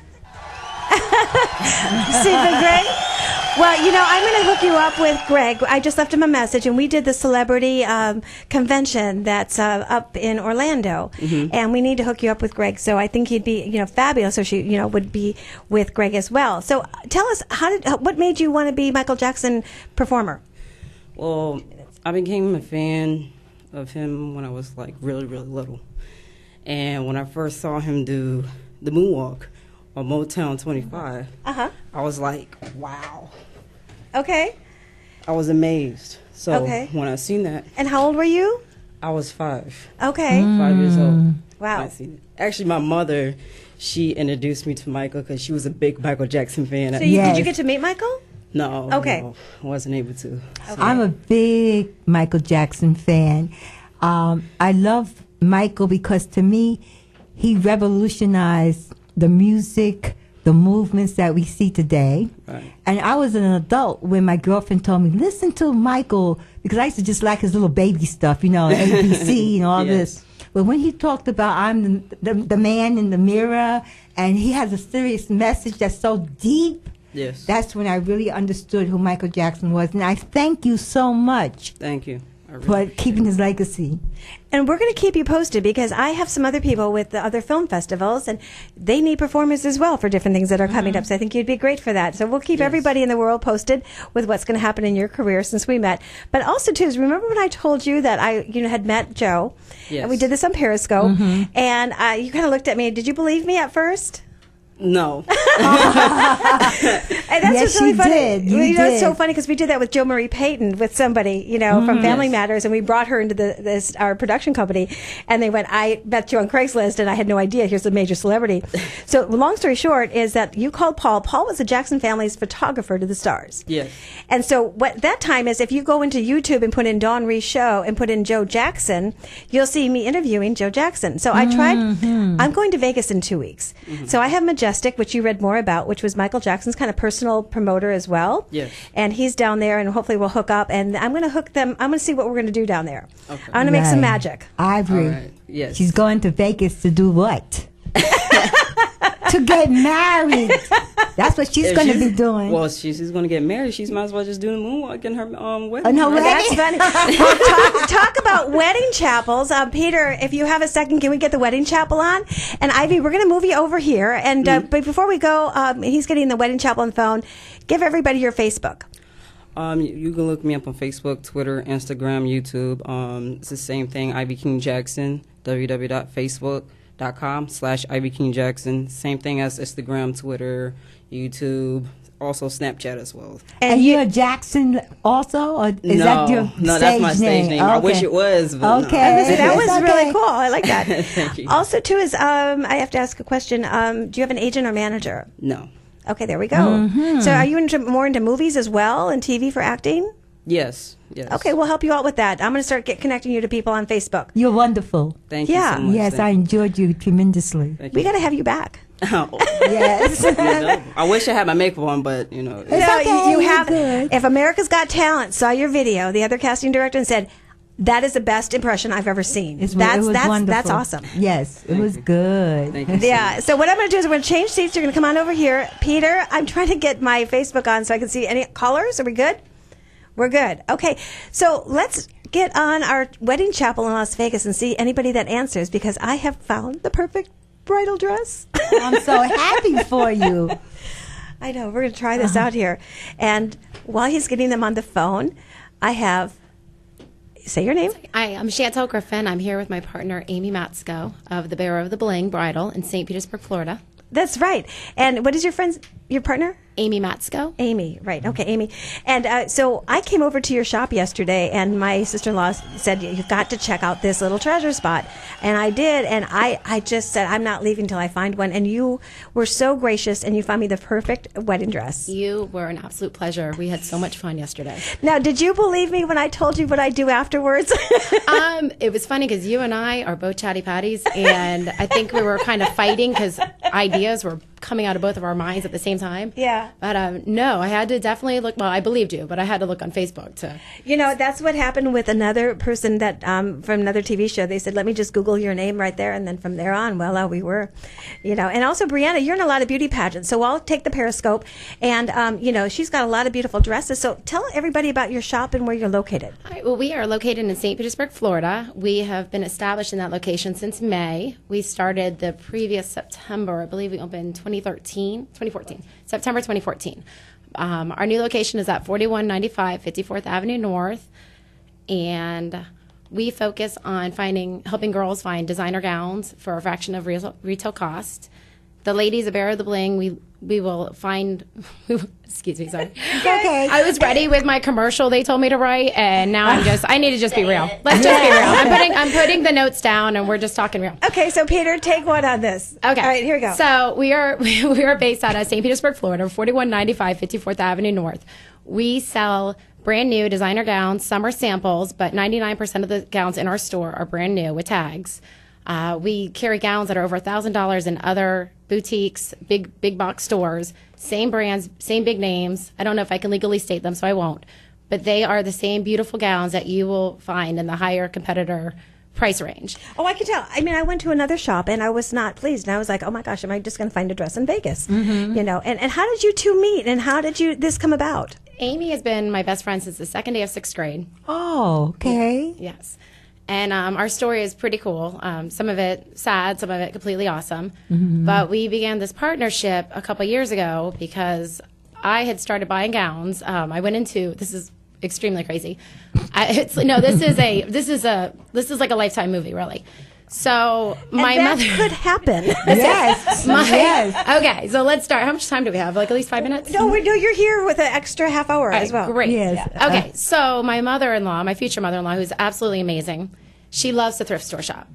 Super Greg? Well, you know, I'm going to hook you up with Greg. I just left him a message, and we did the celebrity um, convention that's uh, up in Orlando, mm-hmm. and we need to hook you up with Greg. So I think he'd be, you know, fabulous. So she, you know, would be with Greg as well. So tell us, how did what made you want to be Michael Jackson performer? Well, I became a fan of him when I was like really, really little. And when I first saw him do the moonwalk on Motown twenty-five, uh-huh. I was like, wow. Okay. I was amazed. So okay. when I seen that. And how old were you? I was five. Okay. Mm. Five years old. Wow. I seen it. Actually, my mother, she introduced me to Michael because she was a big Michael Jackson fan. So you, yes. did you get to meet Michael? No. Okay. No, I wasn't able to. Okay. I'm a big Michael Jackson fan. Um, I love Michael because to me, he revolutionized the music, the movements that we see today. Right. And I was an adult when my girlfriend told me, listen to Michael, because I used to just like his little baby stuff, you know, A B C and all yes. this. But when he talked about I'm the, the, the man in the mirror, and he has a serious message that's so deep, yes. that's when I really understood who Michael Jackson was. And I thank you so much. Thank you. for keeping his legacy. And we're going to keep you posted because I have some other people with the other film festivals, and they need performers as well for different things that are coming Mm-hmm. up. So I think you'd be great for that. So we'll keep Yes. everybody in the world posted with what's going to happen in your career since we met. But also, too, is remember when I told you that I you know had met Joe? Yes. And we did this on Periscope, Mhm. and uh, you kind of looked at me. Did you believe me at first? No. And that's Yes, what's really you funny. did. You Well, you know, it's so did. funny because we did that with Jo Marie Payton with somebody, you know, from Mhm. Family Yes. Matters, and we brought her into the this our production company, and they went, "I met you on Craigslist, and I had no idea. Here's a major celebrity." So, long story short, is that you called Paul. Paul was the Jackson family's photographer to the stars. Yes. And so what that time is, if you go into YouTube and put in Dawn Reese Show and put in Joe Jackson, you'll see me interviewing Joe Jackson. So I tried, Mhm. I'm going to Vegas in two weeks. So I have Majestic, which you read more about, which was Michael Jackson's kind of personal promoter as well. Yes. And he's down there, and hopefully we'll hook up. And I'm going to hook them, I'm going to see what we're going to do down there. Okay. I'm going to make some Right. magic. Ivory. All right. Yes. She's going to Vegas to do what? To get married. That's what she's If going to she's- be doing. Well, she, she's going to get married. She might as well just do the moonwalk in her um, wedding. On her Oh, That's wedding? funny. Well, talk, talk about wedding chapels. Uh, Peter, if you have a second, can we get the wedding chapel on? And Ivy, we're going to move you over here. And uh, but before we go, um, he's getting the wedding chapel on the phone. Give everybody your Facebook. Um, you, you can look me up on Facebook, Twitter, Instagram, YouTube. Um, it's the same thing. Ivy King Jackson. w w w dot facebook dot com slash Ivy King Jackson. Same thing as Instagram, Twitter, YouTube, also Snapchat as well. And you're Jackson also? Or is no, that your no, stage that's my stage name. I Okay. wish it was. But Okay. I was gonna say, that It's was okay. really cool. I like that. Thank you. Also, too, is um, I have to ask a question. Um, do you have an agent or manager? No. Okay, there we go. Mhm. So, are you into, more into movies as well and T V for acting? Yes. Yes. Okay, we'll help you out with that. I'm going to start get, connecting you to people on Facebook. You're wonderful. Thank Yeah. you so much. Yes, Thank I enjoyed you tremendously. Thank We you. got to have you back. Oh, Yes. no. I wish I had my makeup on, but you know. It's no, okay, you, you you're have. good. If America's Got Talent saw your video, the other casting director, and said, "That is the best impression I've ever seen." It's, that's it was that's wonderful. that's awesome. Yes, it was good. Thank you. so Yeah. much. So what I'm going to do is I'm going to change seats. You're going to come on over here, Peter. I'm trying to get my Facebook on so I can see any callers. Are we good? We're good. Okay. So let's get on our wedding chapel in Las Vegas and see anybody that answers because I have found the perfect bridal dress. I'm so happy for you. I know. We're going to try this out here. And while he's getting them on the phone, I have. Say your name. Hi, I'm Chantel Griffin. I'm here with my partner, Amy Matsko, of the Bearer of the Bling Bridal in Saint Petersburg, Florida. That's right. And what is your friend's, your partner? Amy Matsko. Amy, right. Okay, Amy. And uh, so I came over to your shop yesterday, and my sister-in-law said, you've got to check out this little treasure spot. And I did, and I, I just said, I'm not leaving until I find one. And you were so gracious, and you found me the perfect wedding dress. You were an absolute pleasure. We had so much fun yesterday. Now, did you believe me when I told you what I do afterwards? um, it was funny because you and I are both chatty patties, and I think we were kind of fighting because ideas were coming out of both of our minds at the same time. Yeah. But um, no, I had to definitely look. Well, I believed you, but I had to look on Facebook to. You know, that's what happened with another person that um, from another T V show. They said, let me just Google your name right there. And then from there on, well, uh, we were, you know. And also, Brianna, you're in a lot of beauty pageants. So I'll take the Periscope. And, um, you know, she's got a lot of beautiful dresses. So tell everybody about your shop and where you're located. All right, well, we are located in Saint Petersburg, Florida. We have been established in that location since May. We started the previous September. I believe we opened twenty thirteen, twenty fourteen, September twenty fourteen. Um, our new location is at forty-one ninety-five fifty-fourth Avenue North, and we focus on finding, helping girls find designer gowns for a fraction of retail, retail cost. The ladies of Bear of the Bling, we we will find. Excuse me, sorry. Okay. I was ready with my commercial they told me to write, and now I'm just. I need to just be real. Let's just be real. I'm putting I'm putting the notes down, and we're just talking real. Okay, so Peter, take one on this. Okay. All right, here we go. So we are we are based out of Saint Petersburg, Florida, forty-one ninety-five fifty-fourth Avenue North. We sell brand new designer gowns. Some are samples, but ninety-nine percent of the gowns in our store are brand new with tags. Uh, we carry gowns that are over one thousand dollars in other boutiques, big big box stores, same brands, same big names. I don't know if I can legally state them, so I won't. But they are the same beautiful gowns that you will find in the higher competitor price range. Oh, I can tell. I mean, I went to another shop and I was not pleased. And I was like, oh my gosh, am I just going to find a dress in Vegas? Mhm. You know, and, and how did you two meet and how did you this come about? Amy has been my best friend since the second day of sixth grade. Oh, okay. Yes. And um, our story is pretty cool. Um, some of it sad, some of it completely awesome. Mhm. But we began this partnership a couple years ago because I had started buying gowns. Um, I went into this is extremely crazy. I, it's, no, this is a this is a this is like a Lifetime movie, really. So my and that mother could happen. Yes. my, Yes. Okay, so let's start. How much time do we have? Like at least five minutes? No, we no, you're here with an extra half hour as well. Great. Yes. Okay, so my mother-in-law, my future mother-in-law, who's absolutely amazing, she loves to thrift store shop.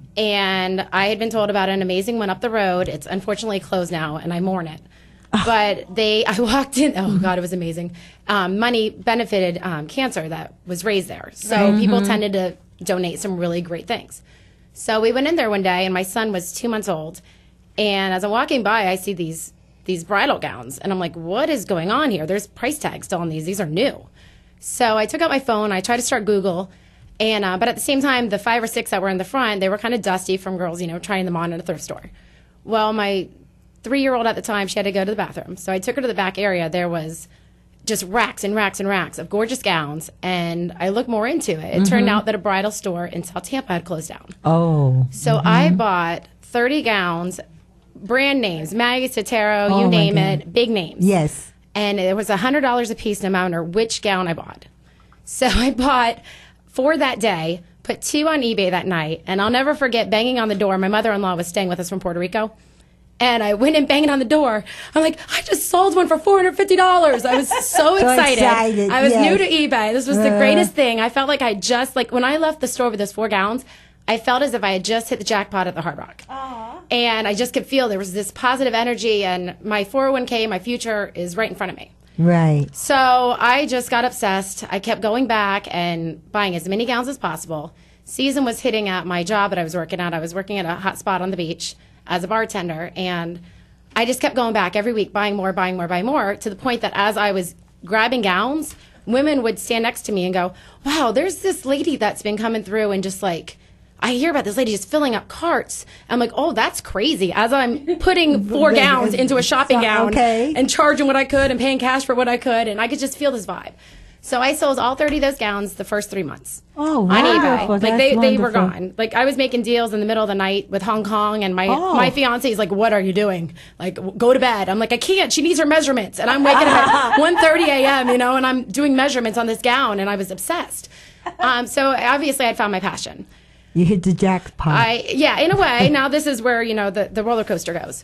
And I had been told about an amazing one up the road. It's unfortunately closed now, and I mourn it. But they, I walked in, oh God, it was amazing. Um, money benefited um, cancer that was raised there. So Right. people Mhm. tended to donate some really great things. So we went in there one day, and my son was two months old. And as I'm walking by, I see these these bridal gowns, and I'm like, "What is going on here? There's price tags still on these. These are new." So I took out my phone. I tried to start Google, and uh, but at the same time, the five or six that were in the front, they were kind of dusty from girls, you know, trying them on at a thrift store. Well, my three-year-old at the time, she had to go to the bathroom, so I took her to the back area. There was just racks and racks and racks of gorgeous gowns, and I looked more into it. It turned Mhm. out that a bridal store in South Tampa had closed down. Oh. So I bought thirty gowns, brand names, Maggie Sotero, Oh, you my name God. it, big names. Yes. And it was one hundred dollars a piece no matter which gown I bought. So I bought four that day, put two on eBay that night, and I'll never forget banging on the door. My mother-in-law was staying with us from Puerto Rico. And I went in banging on the door. I'm like, I just sold one for four hundred fifty dollars. I was so So excited. excited, I was yes. new to eBay. This was the Uh. greatest thing. I felt like I just, like, when I left the store with those four gowns, I felt as if I had just hit the jackpot at the Hard Rock. And I just could feel there was this positive energy, and my four oh one k, my future, is right in front of me. Right. So I just got obsessed. I kept going back and buying as many gowns as possible. Season was hitting at my job that I was working at. I was working at a hot spot on the beach as a bartender, and I just kept going back every week, buying more, buying more, buying more, to the point that as I was grabbing gowns, women would stand next to me and go, wow, there's this lady that's been coming through, and just like, I hear about this lady just filling up carts. I'm like, oh, that's crazy. As I'm putting four gowns into a shopping gown Okay. and charging what I could and paying cash for what I could, and I could just feel this vibe. So I sold all thirty of those gowns the first three months. Oh, On eBay. wonderful. Like That's they, they were wonderful. gone. Like I was making deals in the middle of the night with Hong Kong, and my Oh. my fiance is like, "What are you doing? Like, w- go to bed." I'm like, "I can't. She needs her measurements." And I'm waking up at one thirty a.m. You know, and I'm doing measurements on this gown, and I was obsessed. Um, so obviously, I'd found my passion. You hit the jackpot. I yeah, in a way. Now this is where you know the the roller coaster goes.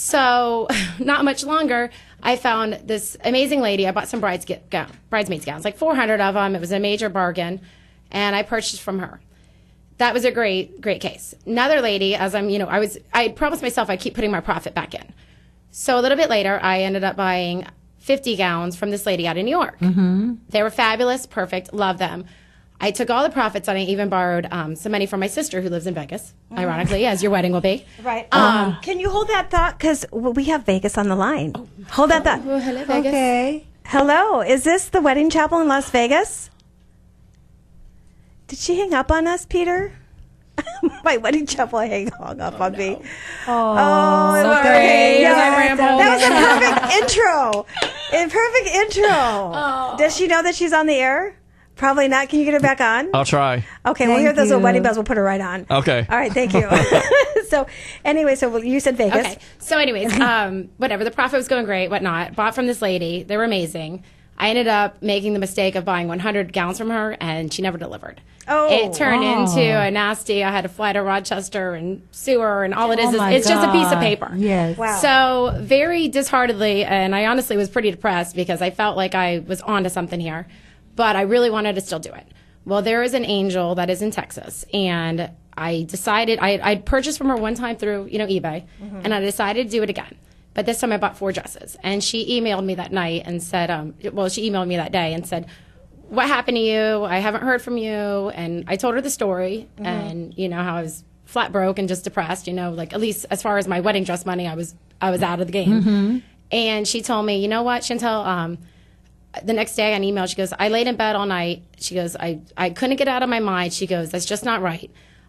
So not much longer, I found this amazing lady. I bought some brides get, gown, bridesmaids gowns, like four hundred of them. It was a major bargain, and I purchased from her. That was a great great case. Another lady, as I'm you know I was I promised myself I'd keep putting my profit back in. So a little bit later, I ended up buying fifty gowns from this lady out in New York. Mm-hmm. They were fabulous, perfect, love them. I took all the profits and I even borrowed um, some money from my sister who lives in Vegas, ironically, as your wedding will be. Right. Um, Can you hold that thought? Because we have Vegas on the line. Hold that thought. Oh, hello, Vegas. Okay. Hello. Is this the wedding chapel in Las Vegas? Did she hang up on us, Peter? My wedding chapel hang hung up on me. Oh, Oh, sorry. Yeah, I rambled. that was a perfect intro. A perfect intro. Does she know that she's on the air? Probably not. Can you get her back on? I'll try. Okay, we'll Thank hear those little you. wedding bells. We'll put her right on. Okay. All right, thank you. So, anyway, so you said Vegas. Okay. So, anyways, um, whatever. The profit was going great, whatnot. Bought from this lady. They were amazing. I ended up making the mistake of buying one hundred gowns from her, and she never delivered. Oh. It turned Oh. into a nasty. I had to fly to Rochester and sue her, and all it is Oh is my it's just a piece of God. paper. Yes. Wow. So very disheartedly, and I honestly was pretty depressed because I felt like I was onto something here, but I really wanted to still do it. Well, there is an angel that is in Texas, and I decided I I'd purchased from her one time through you know eBay, and I decided to do it again. But this time I bought four dresses, and she emailed me that night and said, um, well, she emailed me that day and said, "What happened to you? I haven't heard from you." And I told her the story, and you know how I was flat broke and just depressed. You know, like at least as far as my wedding dress money, I was I was out of the game. Mm-hmm. And she told me, "You know what, Chantel?" Um, the next day I got an email. She goes, "I laid in bed all night." She goes, I, I couldn't get out of my mind. She goes, "That's just not right.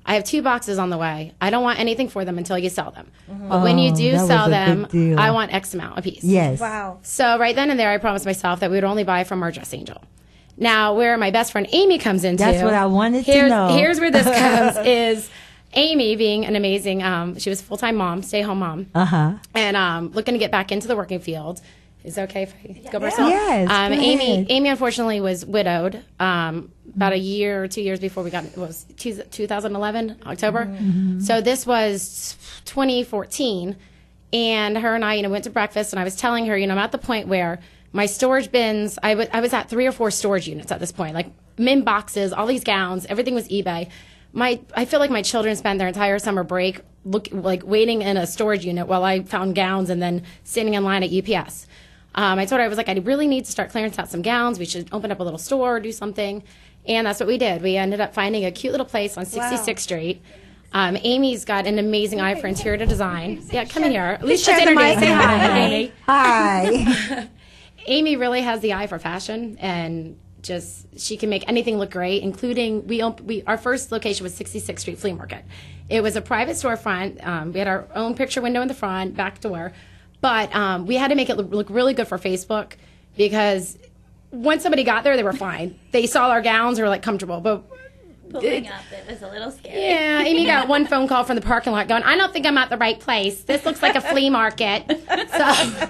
I have two boxes on the way. I don't want anything for them until you sell them. But when you Oh, do that was sell a them, good deal. I want X amount a piece. Yes. Wow. So right then and there, I promised myself that we would only buy from our dress angel. Now, where my best friend Amy comes into, That's what I wanted to here's, know. Here's where this comes: is Amy being an amazing, um, she was a full time mom, stay home mom, Uh huh. and um, looking to get back into the working field. Is it okay if I go myself? Yes, Um, go Amy, ahead. Amy unfortunately was widowed um, about a year or two years before we got it was two, two thousand eleven October. Mm-hmm. So this was twenty fourteen, and her and I, you know, went to breakfast, and I was telling her, you know, I'm at the point where my storage bins, I wa- I was at three or four storage units at this point, like min boxes, all these gowns, everything was eBay. My, I feel like my children spent their entire summer break look like waiting in a storage unit while I found gowns and then standing in line at U P S. Um, I told her I was like, I really need to start clearance out some gowns. We should open up a little store, do something, and that's what we did. We ended up finding a cute little place on sixty-sixth Street. Um, Amy's got an amazing eye for interior design. Yeah, come in here. At least Share just the introduce. mic. Say hi, Hi. Amy. Hi. Amy really has the eye for fashion, and just she can make anything look great, including we, op- we our first location was sixty-sixth Street Flea Market. It was a private storefront. Um, we had our own picture window in the front, back door, but um, we had to make it look, look really good for Facebook because once somebody got there, they were fine. They saw our gowns, they were like comfortable, but Pulling up, it was a little scary. yeah, Amy got one phone call from the parking lot going, I don't think I'm at the right place. This looks like a flea market. So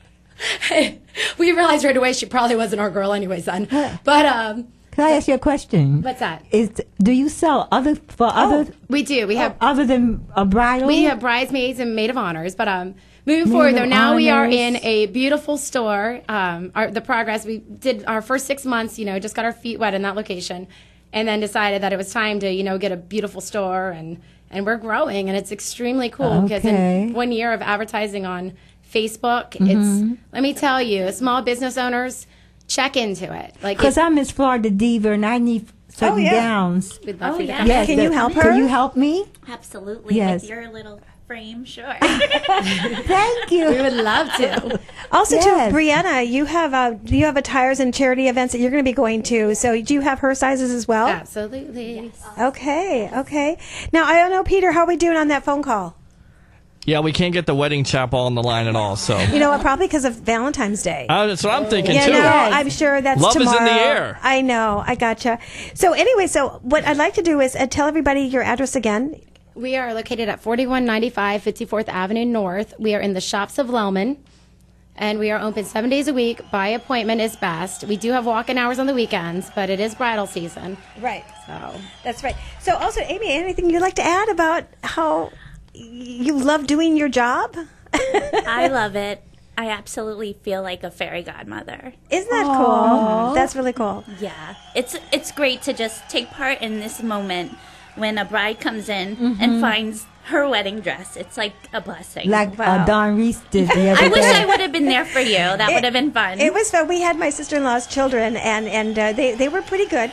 we realized right away she probably wasn't our girl anyway, son. But um, Can I ask you a question? What's that? Is do you sell other for other? We do. We have other than a bridal. We have bridesmaids and maid of honors, but um, moving Maid forward of though, now we are honors. in a beautiful store. Um, our, the progress we did our first six months, you know, just got our feet wet in that location, and then decided that it was time to, you know, get a beautiful store, and and we're growing, and it's extremely cool because Okay. in one year of advertising on Facebook, Mhm. it's let me tell you, small business owners check into it, like Because it- I'm Miss Florida Diva and I need certain Oh, yeah. gowns. We'd love Oh, for you to yeah. come Yes, in. Can that- you help her? Can you help me? Absolutely. Yes. With your little frame, sure. Thank you. We would love to. Also, Yes. too, Brianna, you have a you have a tires and charity events that you're going to be going to. So, do you have her sizes as well? Absolutely. Okay, okay. Now, I don't know, Peter, how are we doing on that phone call? Yeah, we can't get the wedding chapel on the line at all. So You know what? Probably because of Valentine's Day. uh, that's what I'm thinking You too. know, I'm sure that's Love tomorrow. is in the air. I know. I gotcha. So, anyway, so what I'd like to do is uh, tell everybody your address again. We are located at forty-one ninety-five fifty-fourth Avenue North. We are in the Shops of Lellman, and we are open seven days a week. By appointment is best. We do have walk-in hours on the weekends, but it is bridal season. Right. So That's right. So, also, Amy, anything you'd like to add about how you love doing your job? I love it. I absolutely feel like a fairy godmother. Isn't that cool? That's really cool. Yeah. It's it's great to just take part in this moment when a bride comes in Mhm. and finds her wedding dress. It's like a blessing. Like uh, Don Reese did the other I wish day. I would have been there for you. That It- would have been fun. It was fun. We had my sister-in-law's children, and and uh, they they were pretty good.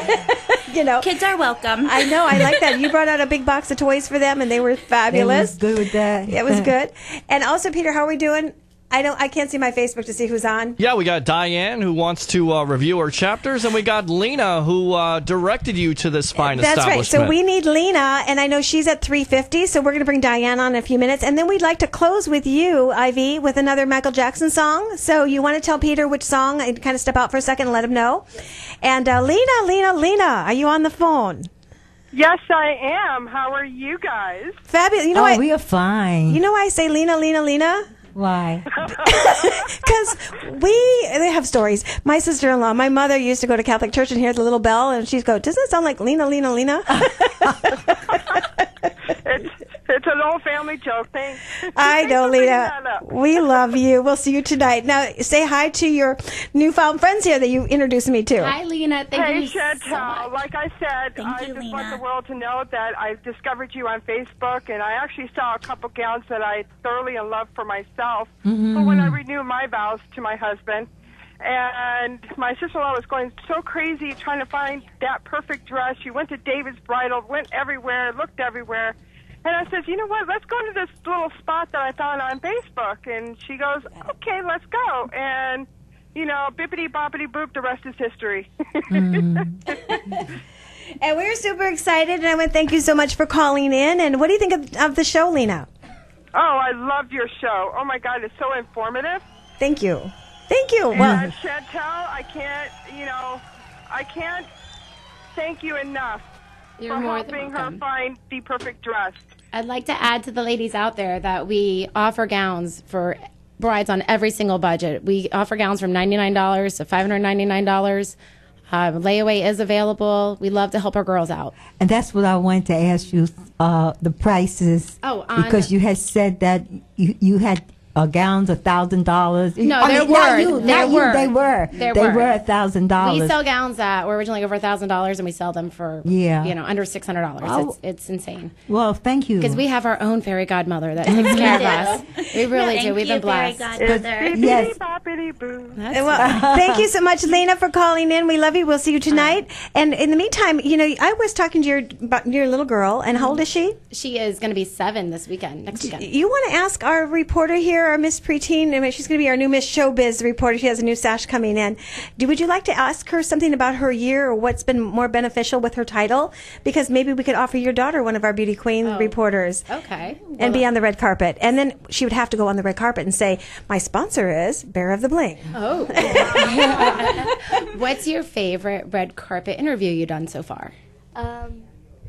You know, kids are welcome. I know. I like that. You brought out a big box of toys for them, and they were fabulous. It was good with that. It was good. And also, Peter, how are we doing? I don't. I can't see my Facebook to see who's on. Yeah, we got Diane who wants to uh, review her chapters, and we got Lena who uh, directed you to this fine That's right. establishment. So we need Lena, and I know she's at three fifty, so we're going to bring Diane on in a few minutes. And then we'd like to close with you, Ivy, with another Michael Jackson song. So you want to tell Peter which song and kind of step out for a second and let him know. And uh, Lena, Lena, Lena, are you on the phone? Yes, I am. How are you guys? Fabulous. You know oh, why, we are fine. You know why I say Lena, Lena, Lena? Why? Because we they have stories. My sister-in-law, my mother used to go to Catholic church and hear the little bell, and she'd go, "Doesn't it sound like Lena, Lena, Lena?" It's it's an old family joke. Thanks. I Thanks know, for bringing Lena. that up. We love you. We'll see you tonight. Now, say hi to your newfound friends here that you introduced me to. Hi, Lena. Thank hey, you Chantel. so much. Like I said, Thank I you, just Lena. want the world to know that I discovered you on Facebook, and I actually saw a couple gowns that I thoroughly in love for myself. Mhm. But when I renewed my vows to my husband, and my sister-in-law was going so crazy trying to find that perfect dress. She went to David's Bridal, went everywhere, looked everywhere. And I said, you know what, let's go to this little spot that I found on Facebook. And she goes, okay, let's go. And, you know, bippity boppity boop, the rest is history. And we're super excited, and I want to thank you so much for calling in. And what do you think of, of the show, Lena? Oh, I love your show. Oh, my God, it's so informative. Thank you. Thank you. And Well, uh, Chantel, I can't, you know, I can't thank you enough You're for more than helping her welcome. find the perfect dress. I'd like to add to the ladies out there that we offer gowns for brides on every single budget. We offer gowns from ninety-nine dollars to five hundred ninety-nine dollars. Uh, layaway is available. We love to help our girls out. And that's what I wanted to ask you, uh, the prices. Oh, on- because you had said that you, you had uh, gowns a thousand dollars. No, I there mean, not were. you, There not were. you, they were. There they were. were a thousand We dollars. sell gowns that were originally over a thousand dollars, and we sell them for Yeah. you know under six hundred dollars. Oh. It's it's insane. Well, thank you. Because we have our own fairy godmother that takes care of us. We really Thank do. We've you, been blessed. fairy godmother. Yes. And well, thank you so much, Lena, for calling in. We love you. We'll see you tonight. And in the meantime, you know, I was talking to your about your little girl, and how old is she? She is going to be seven this weekend. Next weekend. You want to ask our reporter here, our Miss Preteen, I mean, she's going to be our new Miss Showbiz reporter. She has a new sash coming in. Do, would you like to ask her something about her year or what's been more beneficial with her title? Because maybe we could offer your daughter one of our Beauty Queen reporters. Okay. And be on the red carpet. And then she would have to go on the red carpet and say, my sponsor is Bear of the Bling. Oh. What's your favorite red carpet interview you've done so far? Um,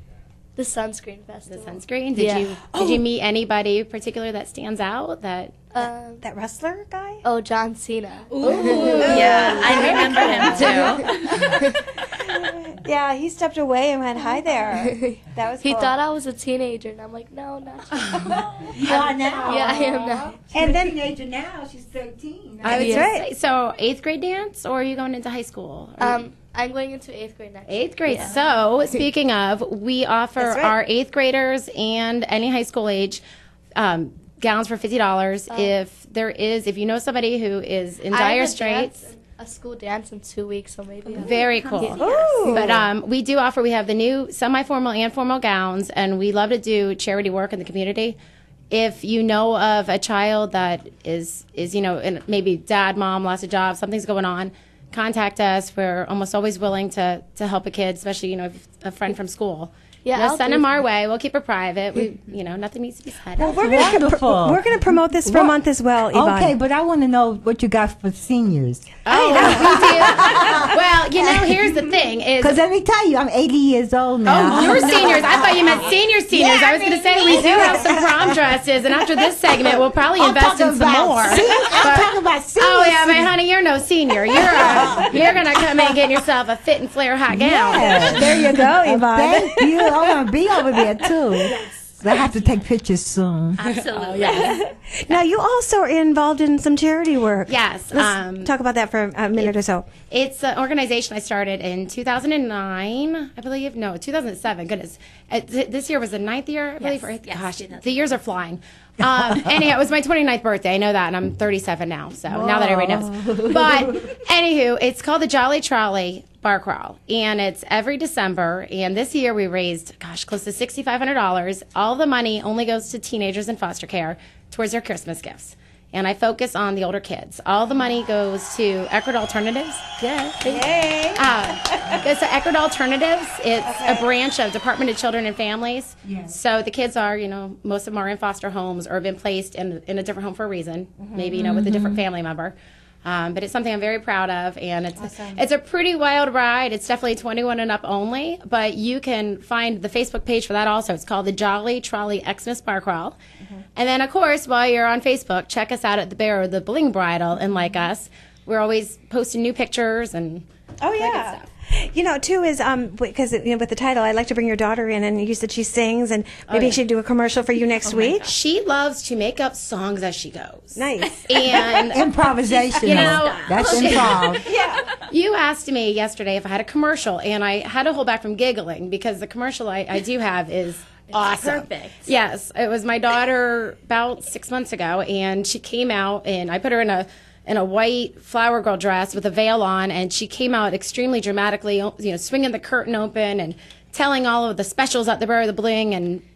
the sunscreen festival. The sunscreen. Did Yeah. you did you meet anybody particular that stands out? That Um, that wrestler guy? Oh, John Cena. Ooh. Yeah, I remember him too. Yeah, he stepped away and went, hi there. That was He cool. thought I was a teenager, and I'm like, no, not you. You are now. Yeah, I am now. And then teenager now. She's thirteen. I would Yes. say so. Eighth grade dance, or are you going into high school? Or- Um, I'm going into eighth grade next. Eighth grade. Yeah. So, speaking of, we offer That's right. our eighth graders and any high school age um, gowns for fifty dollars. Oh. If there is, if you know somebody who is in I have dire a straits, dance- a school dance in two weeks, so maybe. I'll- very cool. Yes. But um, we do offer, we have the new semi-formal and formal gowns, and we love to do charity work in the community. If you know of a child that is, is you know, in, maybe dad, mom, lost a job, something's going on, contact us. We're almost always willing to, to help a kid, especially, you know, if a friend from school. Yeah, You know, I'll send do them it. our way. We'll keep it private. We, you know, nothing needs to be said. Well, we're going to we're going to promote this for a What- month as well, Yvonne. Okay, but I want to know what you got for seniors. Oh, we do. Well, you know, here's the thing is. Because let me tell you, I'm eighty years old now. Oh, you're seniors. I thought you meant senior seniors. I was going to say we do have some prom dresses, and after this segment, we'll probably I'm invest in talking some about more. sen- I'm But- talking about seniors. Oh yeah, but honey, you're no senior. You're a, you're going to come in and get yourself a fit and flare hot gown. Yeah. There you go, Yvonne. Thank you. I want to be over there too. I have to take pictures soon. Absolutely. Now, you also are involved in some charity work. Yes. Let's um, talk about that for a minute or so. It's an organization I started in two thousand nine, I believe. No, two thousand seven. Goodness. Uh, th- This year was the ninth year, I believe. Yes, or eighth? yes, Gosh, two thousand. the years are flying. Um, anyhow, it was my twenty-ninth birthday. I know that, and I'm thirty-seven now, so now that everybody knows. But, anywho, it's called the Jolly Trolley Bar Crawl, and it's every December. And this year we raised, gosh, close to six thousand five hundred dollars. All the money only goes to teenagers in foster care towards their Christmas gifts. And I focus on the older kids. All the money goes to Eckerd Alternatives. Yeah. Yay. Uh, goes to Eckerd Alternatives. It's a branch of Department of Children and Families. Yes. So the kids are, you know, most of them are in foster homes or have been placed in, in a different home for a reason, maybe, you know, with a different family member. Um, but it's something I'm very proud of, and it's Awesome. it's a pretty wild ride. It's definitely twenty-one and up only, but you can find the Facebook page for that also. It's called the Jolly Trolley Xmas Bar Crawl. And then, of course, while you're on Facebook, check us out at the Bear of the Bling Bridal and like us. We're always posting new pictures and Oh, that good yeah. stuff. You know, too, is um because you know, with the title, I'd like to bring your daughter in, and you said she sings, and maybe Oh, yeah. she'd do a commercial for you next week. She loves to make up songs as she goes. Nice. And Improvisation. You know, That's improv. You asked me yesterday if I had a commercial, and I had to hold back from giggling because the commercial I, I do have is awesome. perfect. Yes, it was my daughter about six months ago, and she came out, and I put her in a in a white flower girl dress with a veil on, and she came out extremely dramatically, you know, swinging the curtain open and telling all of the specials at the Bear of the Bling, and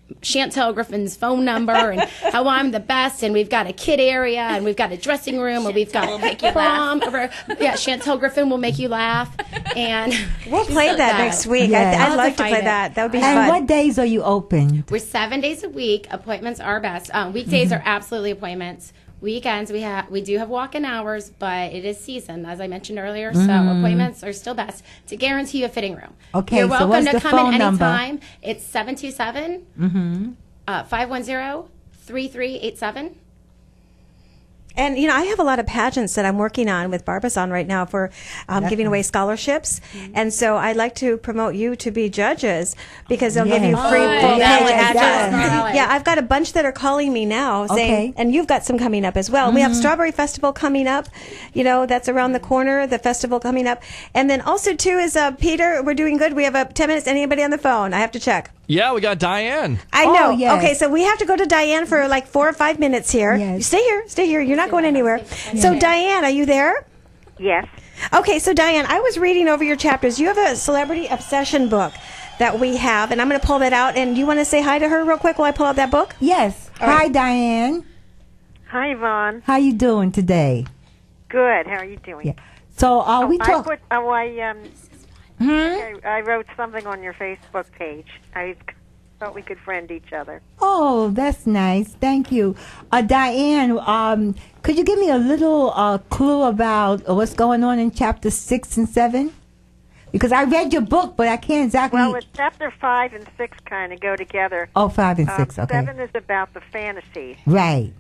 Chantel Griffin's phone number and how I'm the best, and we've got a kid area, and we've got a dressing room, and we've got will make you prom over. Yeah, Chantel Griffin will make you laugh, and we'll play so that good. next week. Yes. I, I'd I'll like to define play it. that. That would be And fun. what days are you open? We're seven days a week. Appointments are best. Um, weekdays Mhm. are absolutely appointments. Weekends we have we do have walk-in hours, but it is season, as I mentioned earlier. So Mhm. appointments are still best to guarantee you a fitting room. Okay, You're so welcome what's to the come phone in number? anytime. It's seven two seven, Mm-hmm. five one zero, three three eight seven. And, you know, I have a lot of pageants that I'm working on with Barbizon right now for um, giving away scholarships. And so I'd like to promote you to be judges because they'll give you Yes. free Oh, full that page would be address. fun. Yeah, I've got a bunch that are calling me now saying, Okay. and you've got some coming up as well. We have Mhm. Strawberry Festival coming up. You know, that's around the corner, the festival coming up. And then also, too, is uh, Peter, we're doing good. We have uh, ten minutes. Anybody on the phone? I have to check. Yeah, we got Diane. I Oh, know. yes. Okay, so we have to go to Diane for like four or five minutes here. Yes. Stay here. Stay here. You're not going anywhere. So, Diane, are you there? Yes. Okay, so Diane, I was reading over your chapters. You have a celebrity obsession book that we have, and I'm going to pull that out. And you want to say hi to her real quick while I pull out that book? Yes. All Hi, right. Diane. Hi, Yvonne. How you doing today? Good. How are you doing? Yeah. So are Oh, we I talk? put. Oh, I um. Hmm? I, I wrote something on your Facebook page. I thought we could friend each other. Oh, that's nice. Thank you. Uh, Diane, um, could you give me a little uh, clue about uh, what's going on in chapter six and seven? Because I read your book, but I can't exactly. Well, it's chapter five and six kind of go together. Oh, five and Um, six, okay. Seven is about the fantasy. Right.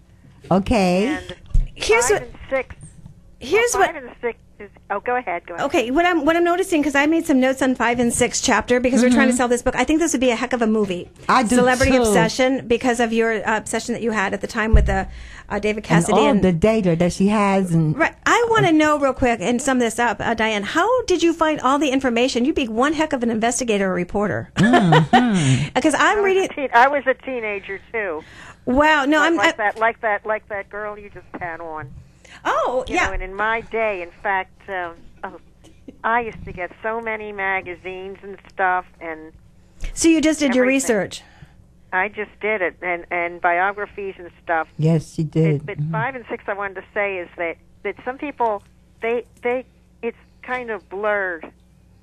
Okay. And Here's five what- and six. Here's well, what. five and six is. Oh, go ahead. Go ahead. Okay, what I'm what I'm noticing, because I made some notes on five and six chapter because we're trying to Mhm. sell this book. I think this would be a heck of a movie. I do Celebrity too. Obsession, because of your uh, obsession that you had at the time with the uh, David And Cassidy. all and- the data that she has, and Right. I want to know real quick and sum this up, uh, Diane. How did you find all the information? You'd be one heck of an investigator or reporter. Because I'm I was reading. a teen- I was a teenager too. Wow. No, like, I'm. like I, that, like that, like that girl you just had on. oh, You yeah. know, and in my day, in fact, um, oh, I used to get so many magazines and stuff, and So you just did your everything. research. I just did it, and and biographies and stuff. yes, she did. But five and six, I wanted to say is that that some people they they it's kind of blurred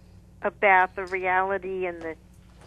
about the reality and the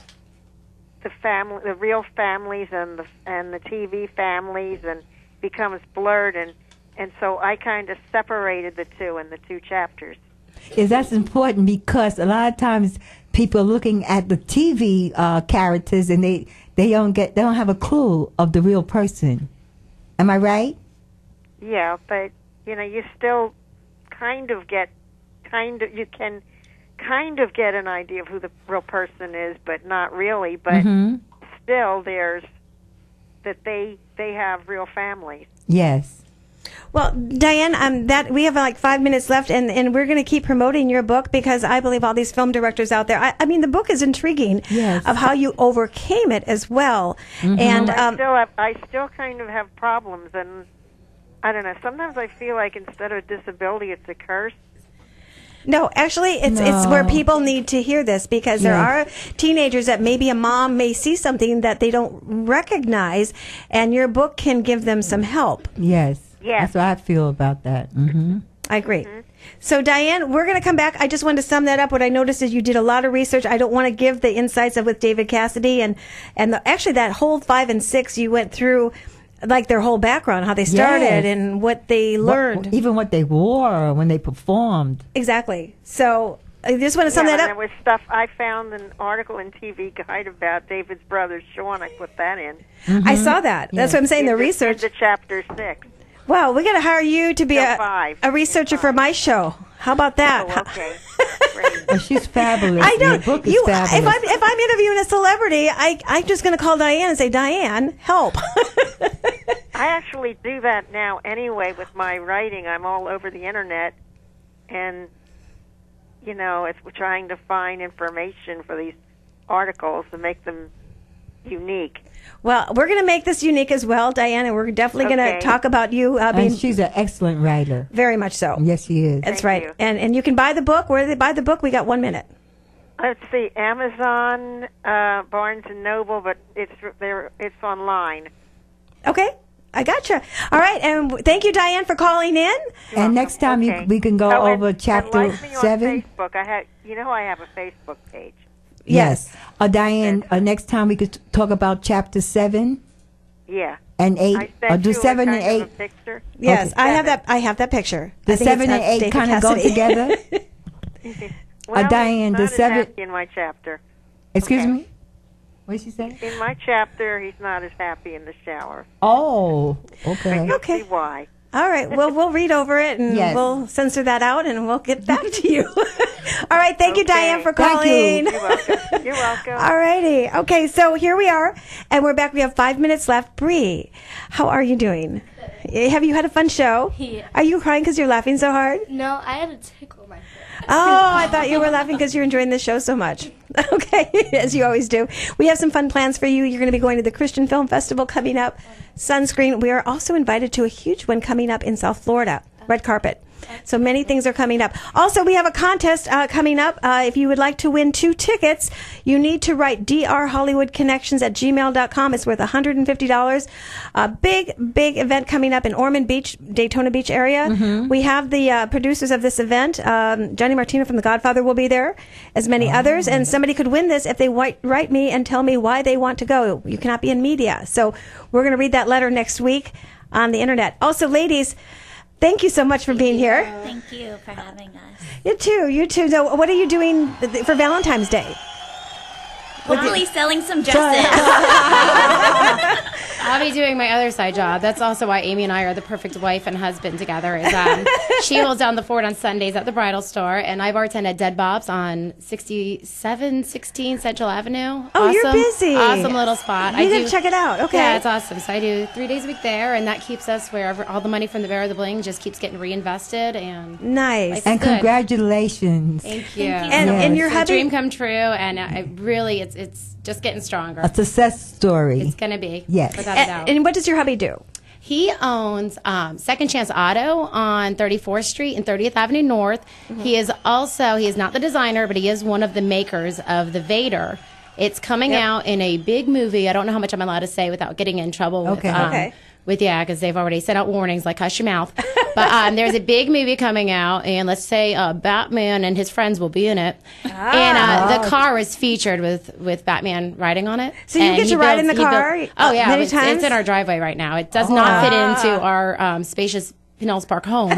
the family, the real families, and the and the T V families, and becomes blurred, and and so I kind of separated the two in the two chapters. Is that's important because a lot of times people are looking at the T V uh, characters and they they don't get they don't have a clue of the real person. Am I right? Yeah, but you know, you still kind of get kind of you can kind of get an idea of who the real person is, but not really. But Mhm. still, there's that they they have real families. Yes. Well, Diane, um, that we have like five minutes left, and, and we're going to keep promoting your book because I believe all these film directors out there. I, I mean, the book is intriguing Yes. of how you overcame it as well. And Well, I um, still have I still kind of have problems, and I don't know. Sometimes I feel like instead of disability, it's a curse. no, actually, it's it's where No. people need to hear this because there Yes. are teenagers that maybe a mom may see something that they don't recognize, and your book can give them some help. Yes. Yes. That's what I feel about that. Mm-hmm. I agree. So, Diane, we're going to come back. I just wanted to sum that up. What I noticed is you did a lot of research. I don't want to give the insights of with David Cassidy and and the, actually that whole five and six you went through, like their whole background, how they started Yes. and what they learned. What, even what they wore when they performed. Exactly. So I just want to sum yeah, that and up. there was stuff I found an article in T V Guide about David's brother Sean. I put that in. I saw that. That's what I'm saying. The In the- research. in the chapter six. Wow, we got to hire you to be No, a, five. a researcher for my show. How about that? Oh, okay. Oh, she's fabulous. I know. Your book is You, fabulous. if I'm if I'm interviewing a celebrity, I I'm just going to call Diane and say, Diane, help. I actually do that now anyway with my writing. I'm all over the internet, and you know, it's we're trying to find information for these articles to make them unique. Well, we're going to make this unique as well, Diane, and we're definitely going Okay. to talk about you uh, being and she's an excellent writer. very much so. Yes, she is. That's right. And and you can buy the book. Where do they buy the book? We got one minute. Let's see, Amazon, uh, Barnes and Noble, but it's there. It's online. Okay, I gotcha. All right, and thank you, Diane, for calling in. And next time Okay. you, we can go Oh, and- over and chapter like me on seven. Facebook. I have, you know, I have a Facebook page. Yes. Uh, Diane, uh, next time we could talk about chapter seven Yeah. and eight. I sent Or do you seven a and kind eight. of a picture. Yes, Okay. I have that. I have that picture. The I think seven it's and of eight David kind of go Cassidy. together. Well, uh, Diane, he's the not as seven. happy in my chapter. Excuse Okay. me. What did she say? In my chapter, he's not as happy in the shower. Oh, okay. You'll see why. All right. Well, we'll read over it and Yes. we'll censor that out and we'll get back to you. All right. Thank you, Okay. Diane, for Thank calling. you. You're welcome. You're welcome. All righty. Okay. So here we are, and we're back. We have five minutes left. Bree, how are you doing? Have you had a fun show? Yeah. Are you crying because you're laughing so hard? No, I had to tickle my foot. Oh, I thought you were laughing because you're enjoying the show so much. Okay, as you always do. We have some fun plans for you. You're going to be going to the Christian Film Festival coming up. Sunscreen. We are also invited to a huge one coming up in South Florida. Red carpet. So many things are coming up. Also, we have a contest uh, coming up. Uh, if you would like to win two tickets, you need to write d r hollywood connections at gmail dot com. It's worth one hundred fifty dollars. A big, big event coming up in Ormond Beach, Daytona Beach area. Mm-hmm. We have the uh, producers of this event. Um, Johnny Martino from The Godfather will be there, as many Oh. others. And somebody could win this if they write, write me and tell me why they want to go. You cannot be in media. So we're going to read that letter next week on the internet. Also, ladies, thank you so much for being here. Thank you for having us. You too. You too. So, what are you doing for Valentine's Day? Hopefully selling some dresses. I'll be doing my other side job. That's also why Amy and I are the perfect wife and husband together. Is um, she holds down the fort on Sundays at the bridal store, and I bartend at Dead Bob's on sixty-seven sixteen Central Avenue. Oh, you're Awesome- busy. Awesome little spot. You gotta check it out. Okay. Yeah, it's awesome. So I do three days a week there, and that keeps us wherever all the money from the Bear of the Bling just keeps getting reinvested. And Nice. life's And good. congratulations. Thank you. And- and your It's a hubby- dream come true, and I really, it's it's just getting stronger. A success story. It's gonna be. Yes. Without a doubt. And, and what does your hubby do? He owns um, Second Chance Auto on thirty-fourth Street and thirtieth Avenue North. Mm-hmm. He is also, he is not the designer, but he is one of the makers of the Vader. It's coming Yep. out in a big movie. I don't know how much I'm allowed to say without getting in trouble with, Okay. um, Okay. with yeah, because they've already sent out warnings like hush your mouth. But um, there's a big movie coming out, and let's say uh, Batman and his friends will be in it. Ah. And uh, the car is featured with, with Batman riding on it. So you And get he to ride in builds- the he built- car, oh uh, yeah, many it's, times? it's in our driveway right now. It does Oh. not fit Ah. into our um, spacious Pinellas Park home.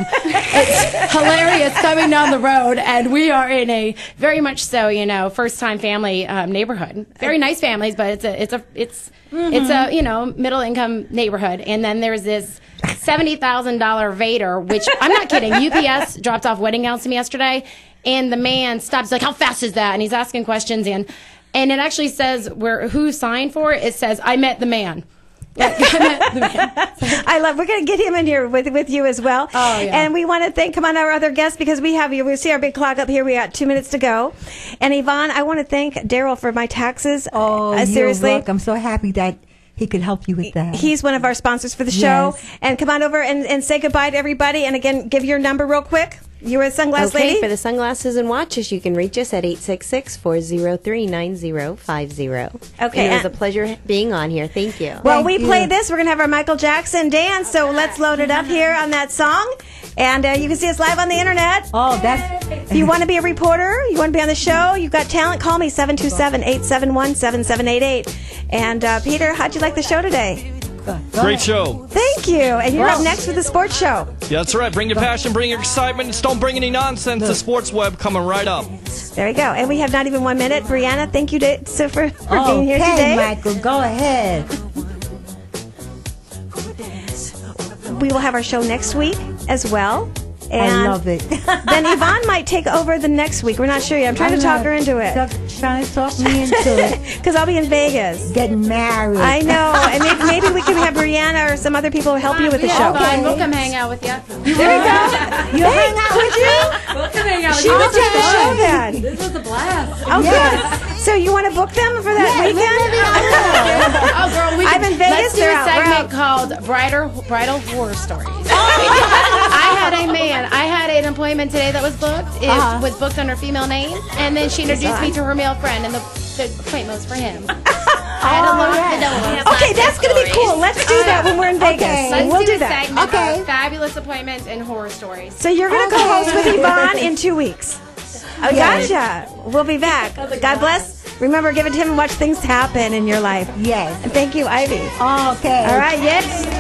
It's hilarious coming down the road, and we are in a very much so, you know, first time family um, neighborhood. Very nice families, but it's a it's a it's it's a you know middle income neighborhood. And then there's this seventy thousand dollar Vader, which I'm not kidding. U P S dropped off wedding gowns to me yesterday, and the man stops like, "How fast is that?" And he's asking questions, and and it actually says where who signed for it. It says, "I met the man." Like, I met the man. I love. We're going to get him in here with with you as well. Oh, yeah. And we want to thank come on our other guests because we have you. We see our big clock up here. We got two minutes to go. And Yvonne, I want to thank Daryl for my taxes. Oh, uh, seriously. you're welcome. I'm so happy that he could help you with that. He's one of our sponsors for the show. Yes. And come on over and, and say goodbye to everybody. And again, give your number real quick. You were a sunglass okay, lady. for the sunglasses and watches, you can reach us at eight six six, four zero three, nine zero five zero. Okay, And it was and- a pleasure being on here. Thank you. Well, we played this. We're going to have our Michael Jackson dance. So let's load it up here on that song. And uh, you can see us live on the internet. Oh, that's. If you want to be a reporter, you want to be on the show, you've got talent, call me seven two seven, eight seven one, seven seven eight eight. And uh, Peter, how'd you like the show today? Great show. Thank you. And you're up next with the sports show. Yeah, that's right. Bring your passion, bring your excitement, just don't bring any nonsense. The Sports Web coming right up. There we go. And we have not even one minute. Brianna, thank you to, so for, for being here Okay, today. Michael, go ahead. We will have our show next week as well. I And love it. then Yvonne might take over the next week. We're not sure yet. I'm trying I to talk know. her into it. Talk- Trying to talk me into it. Because I'll be in Vegas. Getting married. I know. And maybe, maybe we can have Brianna or some other people help you with the Yeah, show. fine. We'll come hang out with you. There we go. You hang out with you? We'll come hang out with She you. would take the show then. This was a blast. Oh, Yes. good. So you want to book them for that Yeah, weekend? Oh, girl, we I'm can, in Vegas. Let's do They're a out. We're segment out. called Bridal, Bridal Horror Stories. I had a man, I had an employee appointment today that was booked. It Uh-huh. was booked under female name, and then she introduced me to her male friend, and the, the appointment was for him. I had to lock the door. Okay, that's going to be cool. Let's do that when we're in Vegas. Okay, let's we'll do, do a that. segment Okay. of fabulous appointments and horror stories. So you're going to Okay. co-host with Yvonne in two weeks. Oh, Yes. gotcha. We'll be back. God bless. Remember, give it to him and watch things happen in your life. Yes. And thank you, Ivy. Okay. All right, yes.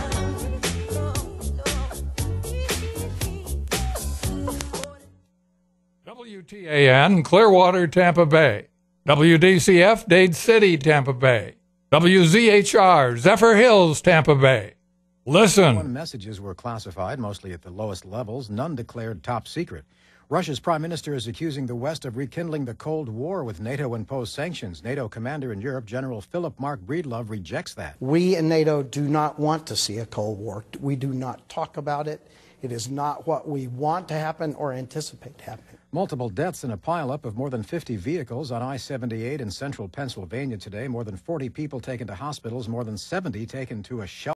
W T A N, Clearwater, Tampa Bay. W D C F, Dade City, Tampa Bay. W Z H R, Zephyr Hills, Tampa Bay. Listen. When messages were classified, mostly at the lowest levels, none declared top secret. Russia's prime minister is accusing the West of rekindling the Cold War with NATO-imposed sanctions. NATO commander in Europe, General Philip Mark Breedlove, rejects that. We in NATO do not want to see a Cold War. We do not talk about it. It is not what we want to happen or anticipate happening. Multiple deaths in a pileup of more than fifty vehicles on I seventy-eight in central Pennsylvania today. More than forty people taken to hospitals, more than seventy taken to a shelter.